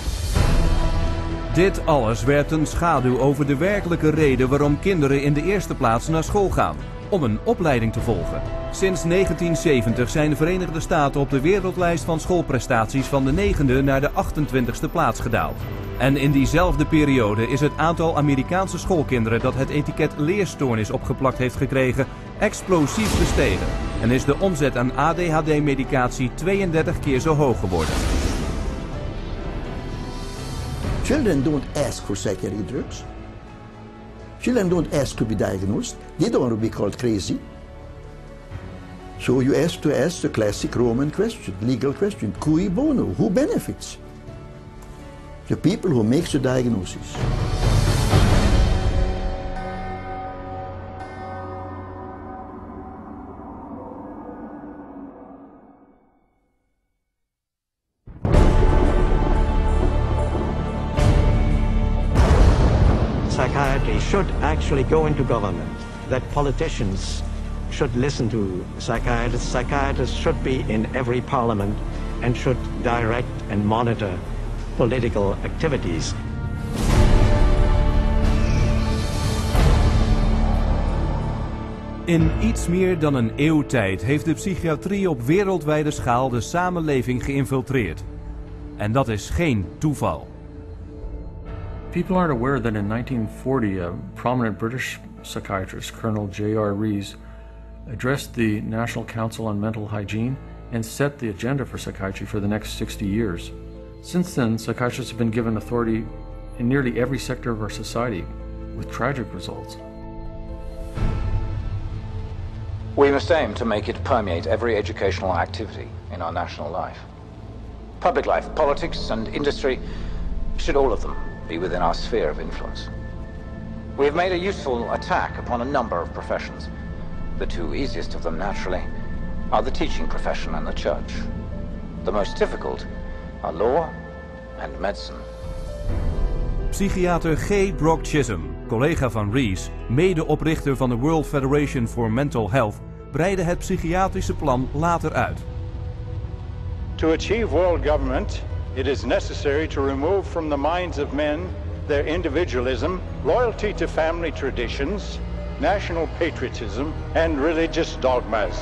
Dit alles werpt een schaduw over de werkelijke reden waarom kinderen in de eerste plaats naar school gaan. Om een opleiding te volgen. Sinds 1970 zijn de Verenigde Staten op de wereldlijst van schoolprestaties van de 9e naar de 28e plaats gedaald. En in diezelfde periode is het aantal Amerikaanse schoolkinderen dat het etiket leerstoornis opgeplakt heeft gekregen explosief gestegen. En is de omzet aan ADHD-medicatie 32 keer zo hoog geworden. Children don't ask for psychiatric drugs. Children don't ask to be diagnosed. They don't want to be called crazy. So you ask the classic Roman question, legal question, cui bono, who benefits? The people who make the diagnosis. Psychiatry should actually go into government, that politicians should listen to psychiatrists. Psychiatrists should be in every parliament and should direct and monitor political activities. In iets meer dan een eeuw tijd heeft de psychiatrie op wereldwijde schaal de samenleving geïnfiltreerd. En dat is geen toeval. People aren't aware that in 1940 a prominent British psychiatrist, Colonel J.R. Rees, addressed the National Council on Mental Hygiene and set the agenda for psychiatry for the next 60 years. Since then, psychiatrists have been given authority in nearly every sector of our society, with tragic results. We must aim to make it permeate every educational activity in our national life. Public life, politics and industry, should all of them be within our sphere of influence. We have made a useful attack upon a number of professions. The two easiest of them, naturally, are the teaching profession and the church. The most difficult are law and medicine. Psychiater G. Brock Chisholm, collega van Rees, medeoprichter van de World Federation for Mental Health, breidde het psychiatrische plan later uit. To achieve world government, it is necessary to remove from the minds of men their individualism, loyalty to family traditions, national patriotism and religious dogmas.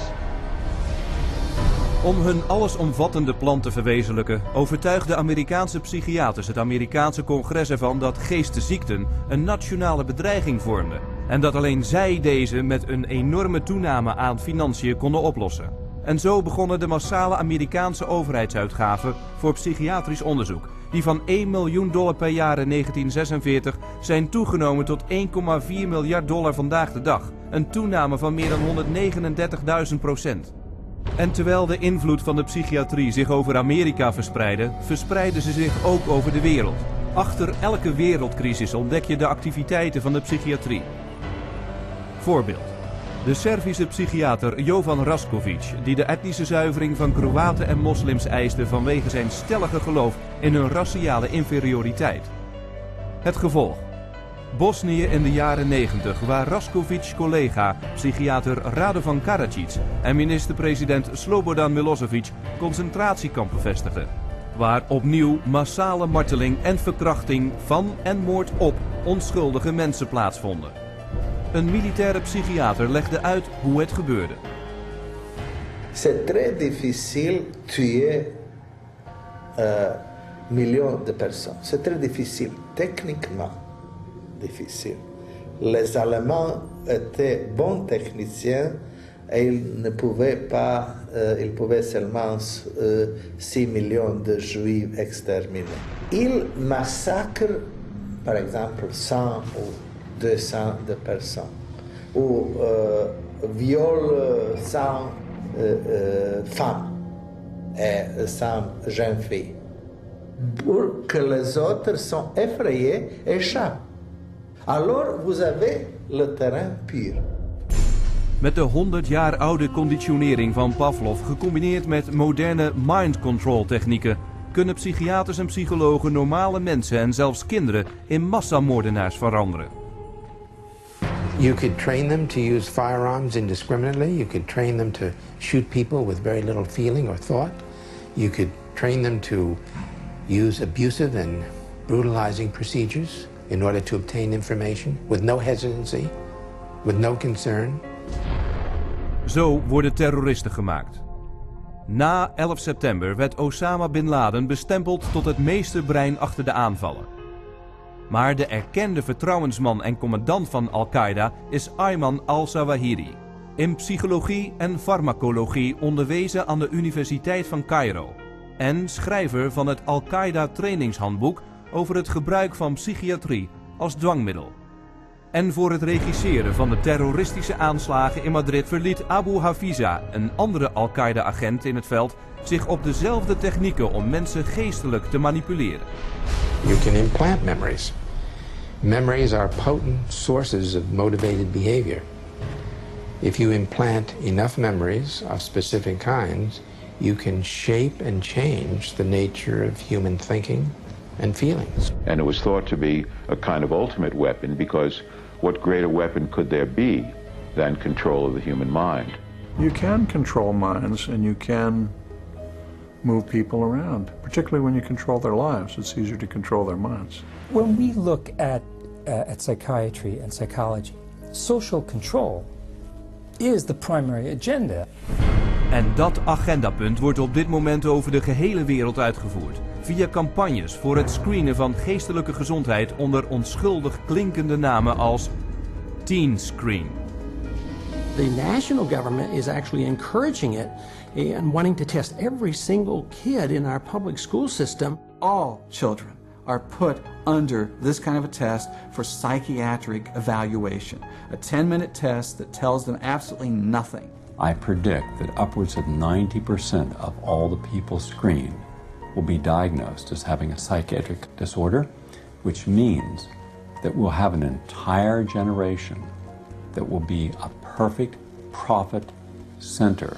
Om hun allesomvattende plan te verwezenlijken, overtuigden Amerikaanse psychiaters het Amerikaanse congres ervan dat geestesziekten een nationale bedreiging vormden. En dat alleen zij deze met een enorme toename aan financiën konden oplossen. En zo begonnen de massale Amerikaanse overheidsuitgaven voor psychiatrisch onderzoek, die van $1 miljoen per jaar in 1946 zijn toegenomen tot $1,4 miljard vandaag de dag. Een toename van meer dan 139.000%. En terwijl de invloed van de psychiatrie zich over Amerika verspreidde, verspreidde ze zich ook over de wereld. Achter elke wereldcrisis ontdek je de activiteiten van de psychiatrie. Voorbeeld. De Servische psychiater Jovan Raskovic, die de etnische zuivering van Kroaten en moslims eiste vanwege zijn stellige geloof in hun raciale inferioriteit. Het gevolg. Bosnië in de jaren 90, waar Raskovics collega, psychiater Radovan Karadzic en minister-president Slobodan Milosevic concentratiekampen vestigden. Waar opnieuw massale marteling en verkrachting van en moord op onschuldige mensen plaatsvonden. Een militaire psychiater legde uit hoe het gebeurde. C'est très difficile tuer millions de personnes. C'est très difficile, techniquement difficile. Les Allemands étaient bons techniciens et ils pouvaient seulement 6 millions de Juifs exterminer. Ils massacrent, par exemple, 100 ou 200 de personnes, ou violent 100 femmes et 100 jeunes filles, pour que les autres sont effrayés et échappent. Alors vous avez le terrain pur. Met de 100 jaar oude conditionering van Pavlov gecombineerd met moderne mind control technieken kunnen psychiaters en psychologen normale mensen en zelfs kinderen in massamoordenaars veranderen. You could train them to use firearms indiscriminately. You could train them to shoot people with very little feeling or thought. You could train them to use abusive and brutalizing procedures in order to obtain information with no hesitancy, with no concern. Zo worden terroristen gemaakt. Na 11 september werd Osama Bin Laden bestempeld tot het meesterbrein achter de aanvallen. Maar de erkende vertrouwensman en commandant van Al-Qaeda is Ayman al-Zawahiri. In psychologie en farmacologie onderwezen aan de Universiteit van Cairo. En schrijver van het Al-Qaeda trainingshandboek over het gebruik van psychiatrie als dwangmiddel. En voor het regisseren van de terroristische aanslagen in Madrid verliet Abu Hafiza, een andere Al-Qaeda-agent in het veld, zich op dezelfde technieken om mensen geestelijk te manipuleren. You can implant memories. Memories are potent sources of motivated behavior. If you implant enough memories of specific kinds, you can shape and change the nature of human thinking and feelings. And it was thought to be a kind of ultimate weapon because what greater weapon could there be than control of the human mind? You can control minds and you can move people around, particularly when you control their lives. It's easier to control their minds. When we look at psychiatry and psychology, social control is the primary agenda. En dat agendapunt wordt op dit moment over de gehele wereld uitgevoerd. Via campagnes voor het screenen van geestelijke gezondheid onder onschuldig klinkende namen als Teen Screen. The national government is actually encouraging it and wanting to test every single kid in our public school system. All children are put under this kind of a test for psychiatric evaluation. A 10-minute test that tells them absolutely nothing. I predict that upwards of 90% of all the people screened will be diagnosed as having a psychiatric disorder, which means that we'll have an entire generation that will be a perfect profit center.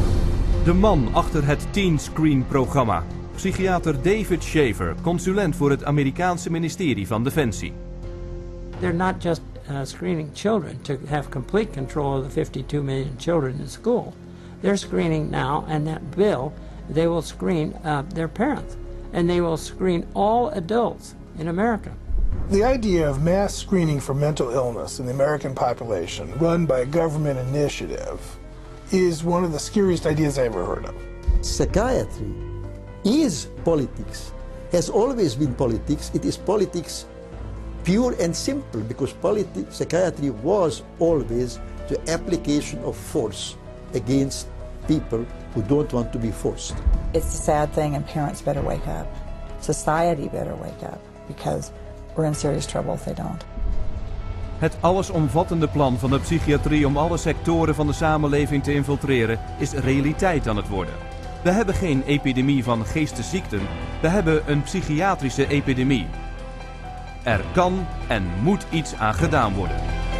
De man achter het Teen Screen programma, psychiater David Shaver, consulent voor het Amerikaanse ministerie van Defensie. They're not just screening children to have complete control of the 52 million children in school. They're screening now, and that bill, they will screen their parents, and they will screen all adults in America. The idea of mass screening for mental illness in the American population, run by a government initiative, is one of the scariest ideas I ever heard of. Psychiatry is politics, has always been politics. It is politics pure and simple, because psychiatry was always the application of force against people who don't want to be forced. It's a sad thing, and parents better wake up. Society better wake up, because we're in serious trouble if they don't. Het allesomvattende plan van de psychiatrie om alle sectoren van de samenleving te infiltreren is realiteit aan het worden. We hebben geen epidemie van geestesziekten, we hebben een psychiatrische epidemie. Er kan en moet iets aan gedaan worden.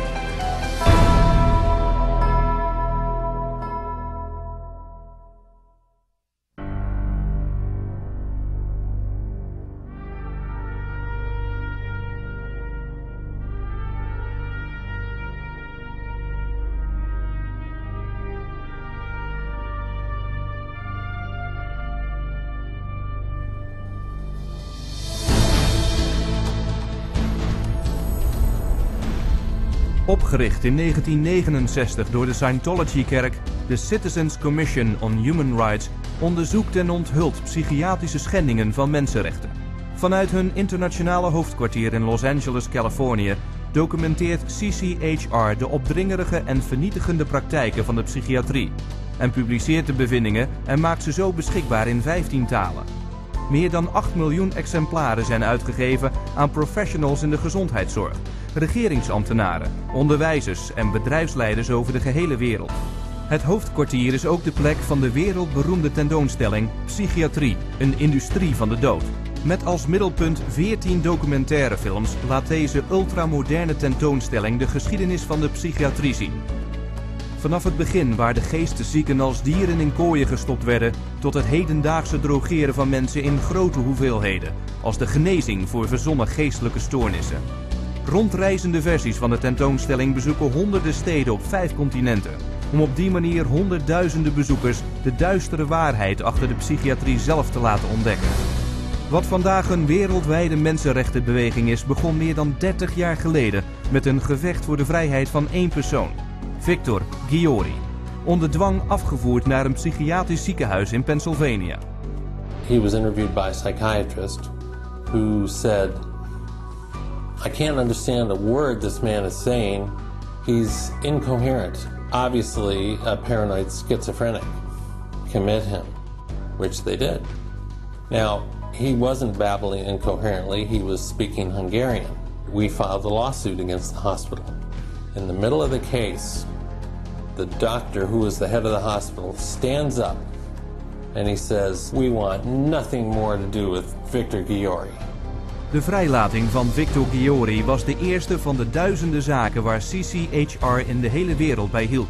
Opgericht in 1969 door de Scientology-kerk, de Citizens Commission on Human Rights onderzoekt en onthult psychiatrische schendingen van mensenrechten. Vanuit hun internationale hoofdkwartier in Los Angeles, Californië, documenteert CCHR de opdringerige en vernietigende praktijken van de psychiatrie en publiceert de bevindingen en maakt ze zo beschikbaar in 15 talen. Meer dan 8 miljoen exemplaren zijn uitgegeven aan professionals in de gezondheidszorg, regeringsambtenaren, onderwijzers en bedrijfsleiders over de gehele wereld. Het hoofdkwartier is ook de plek van de wereldberoemde tentoonstelling Psychiatrie, een industrie van de dood. Met als middelpunt 14 documentaire films laat deze ultramoderne tentoonstelling de geschiedenis van de psychiatrie zien. Vanaf het begin waar de geesteszieken als dieren in kooien gestopt werden, tot het hedendaagse drogeren van mensen in grote hoeveelheden, als de genezing voor verzonnen geestelijke stoornissen. Rondreizende versies van de tentoonstelling bezoeken honderden steden op 5 continenten, om op die manier honderdduizenden bezoekers de duistere waarheid achter de psychiatrie zelf te laten ontdekken. Wat vandaag een wereldwijde mensenrechtenbeweging is, begon meer dan 30 jaar geleden met een gevecht voor de vrijheid van 1 persoon, Victor Ghiori, onder dwang afgevoerd naar een psychiatrisch ziekenhuis in Pennsylvania. He was interviewed by a psychiatrist who said, "I can't understand a word this man is saying. He's incoherent. Obviously a paranoid schizophrenic. Commit him," which they did. Now, he wasn't babbling incoherently, he was speaking Hungarian. We filed a lawsuit against the hospital. In the middle of the case, the doctor, who was the head of the hospital, stands up and he says, "We want nothing more to do with Victor Ghiori." De vrijlating van Victor Ghiori was de eerste van de duizenden zaken waar CCHR in de hele wereld bij hielp.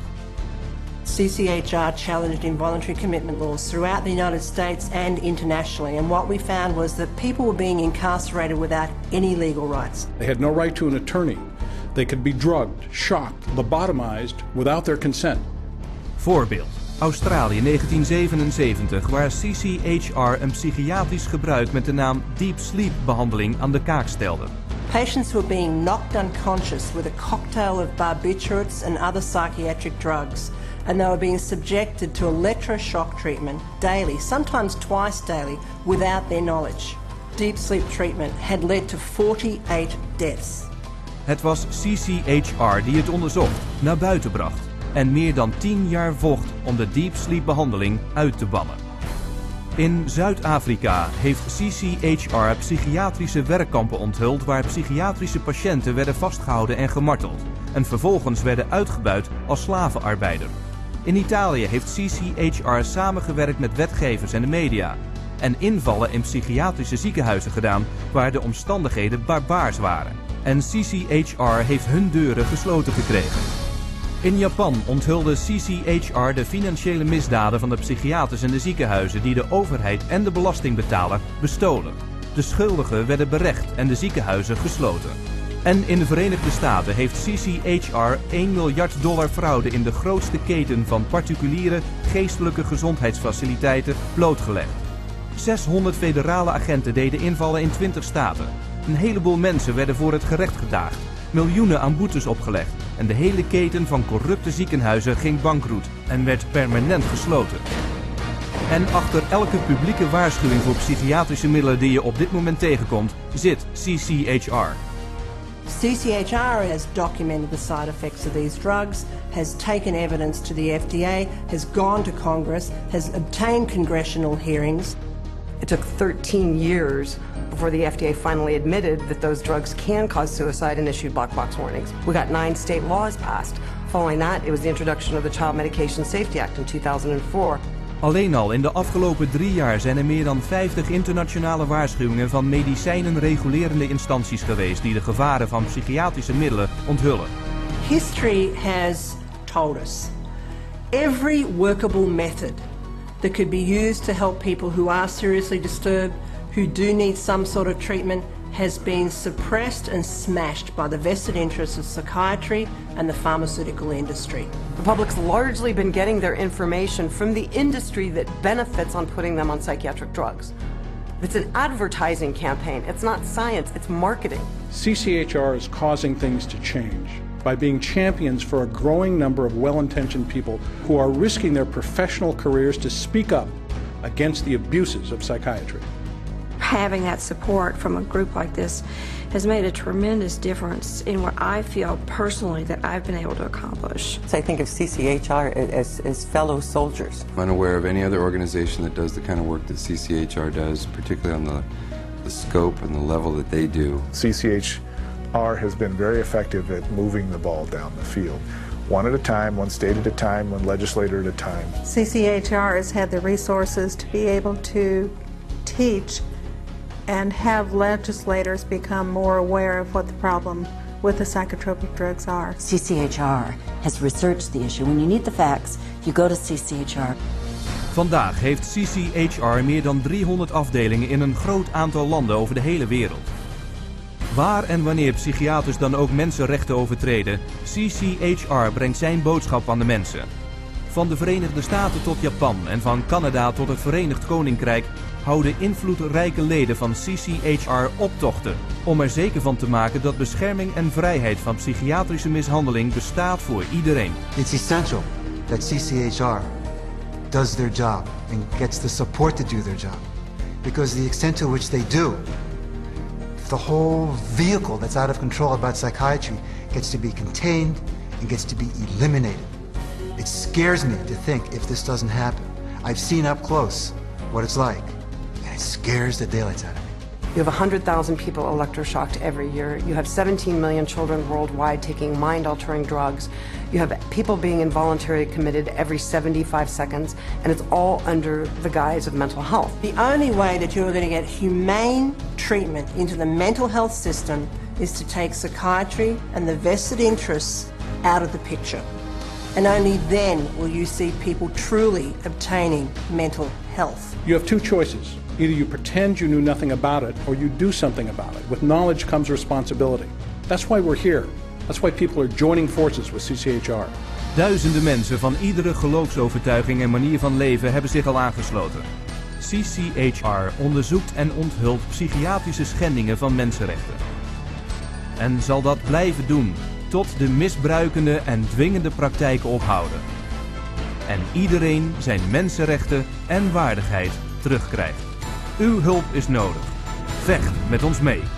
CCHR challenged involuntary commitment laws throughout the United States and internationally, and what we found was that people were being incarcerated without any legal rights. They had no right to an attorney. They could be drugged, shocked, lobotomized without their consent. Voorbeeld: Australië 1977, waar CCHR een psychiatrisch gebruik met de naam Deep Sleep behandeling aan de kaak stelde. Patients were being knocked unconscious with a cocktail of barbiturates and other psychiatric drugs, and they were being subjected to electroshock treatment daily, sometimes twice daily, without their knowledge. Deep sleep treatment had led to 48 deaths. Het was CCHR die het onderzocht, naar buiten bracht en meer dan 10 jaar vocht om de deep sleep behandeling uit te bannen. In Zuid-Afrika heeft CCHR psychiatrische werkkampen onthuld waar psychiatrische patiënten werden vastgehouden en gemarteld en vervolgens werden uitgebuit als slavenarbeider. In Italië heeft CCHR samengewerkt met wetgevers en de media en invallen in psychiatrische ziekenhuizen gedaan waar de omstandigheden barbaars waren. En CCHR heeft hun deuren gesloten gekregen. In Japan onthulde CCHR de financiële misdaden van de psychiaters en de ziekenhuizen die de overheid en de belastingbetaler bestolen. De schuldigen werden berecht en de ziekenhuizen gesloten. En in de Verenigde Staten heeft CCHR $1 miljard fraude in de grootste keten van particuliere geestelijke gezondheidsfaciliteiten blootgelegd. 600 federale agenten deden invallen in 20 staten. Een heleboel mensen werden voor het gerecht gedaagd, miljoenen aan boetes opgelegd en de hele keten van corrupte ziekenhuizen ging bankroet en werd permanent gesloten. En achter elke publieke waarschuwing voor psychiatrische middelen die je op dit moment tegenkomt, zit CCHR. CCHR has documented the side effects of these drugs, has taken evidence to the FDA, has gone to Congress, has obtained congressional hearings. It took 13 years before the FDA finally admitted that those drugs can cause suicide and issued black box warnings. We got 9 state laws passed. Following that, it was the introduction of the Child Medication Safety Act in 2004. Alleen al in de afgelopen 3 jaar zijn er meer dan 50 internationale waarschuwingen van medicijnenregulerende instanties geweest die de gevaren van psychiatrische middelen onthullen. History has told us every workable method that could be used to help people who are seriously disturbed, who do need some sort of treatment, has been suppressed and smashed by the vested interests of psychiatry and the pharmaceutical industry. The public's largely been getting their information from the industry that benefits on putting them on psychiatric drugs. It's an advertising campaign. It's not science, it's marketing. CCHR is causing things to change by being champions for a growing number of well-intentioned people who are risking their professional careers to speak up against the abuses of psychiatry. Having that support from a group like this has made a tremendous difference in what I feel personally that I've been able to accomplish. So I think of CCHR as fellow soldiers. I'm unaware of any other organization that does the kind of work that CCHR does, particularly on the scope and the level that they do. CCHR has been very effective at moving the ball down the field. One at a time, one state at a time, one legislator at a time. CCHR has had the resources to be able to teach and have legislators become more aware of what the problem what the psychotropic drugs are. CCHR has researched the issue. When you need the facts, you go to CCHR. Vandaag heeft CCHR meer dan 300 afdelingen in een groot aantal landen over de hele wereld. Waar en wanneer psychiaters dan ook mensenrechten overtreden, CCHR brengt zijn boodschap aan de mensen. Van de Verenigde Staten tot Japan en van Canada tot het Verenigd Koninkrijk houden invloedrijke leden van CCHR optochten om er zeker van te maken dat bescherming en vrijheid van psychiatrische mishandeling bestaat voor iedereen. It's essential that CCHR does their job and gets the support to do their job, because the extent to which they do, the whole vehicle that's out of control about psychiatry gets to be contained and gets to be eliminated. It scares me to think if this doesn't happen. I've seen up close what it's like, and it scares the daylights out of me. You have 100,000 people electroshocked every year. You have 17 million children worldwide taking mind-altering drugs. You have people being involuntarily committed every 75 seconds, and it's all under the guise of mental health. The only way that you're going to get humane treatment into the mental health system is to take psychiatry and the vested interests out of the picture. And only then will you see people truly obtaining mental health. You have two choices. Either you pretend you knew nothing about it, or you do something about it. With knowledge comes responsibility. That's why we're here. That's why people are joining forces with CCHR. Duizenden mensen van iedere geloofsovertuiging en manier van leven hebben zich al aangesloten. CCHR onderzoekt en onthult psychiatrische schendingen van mensenrechten. En zal dat blijven doen tot de misbruikende en dwingende praktijken ophouden. En iedereen zijn mensenrechten en waardigheid terugkrijgt. Uw hulp is nodig. Vecht met ons mee.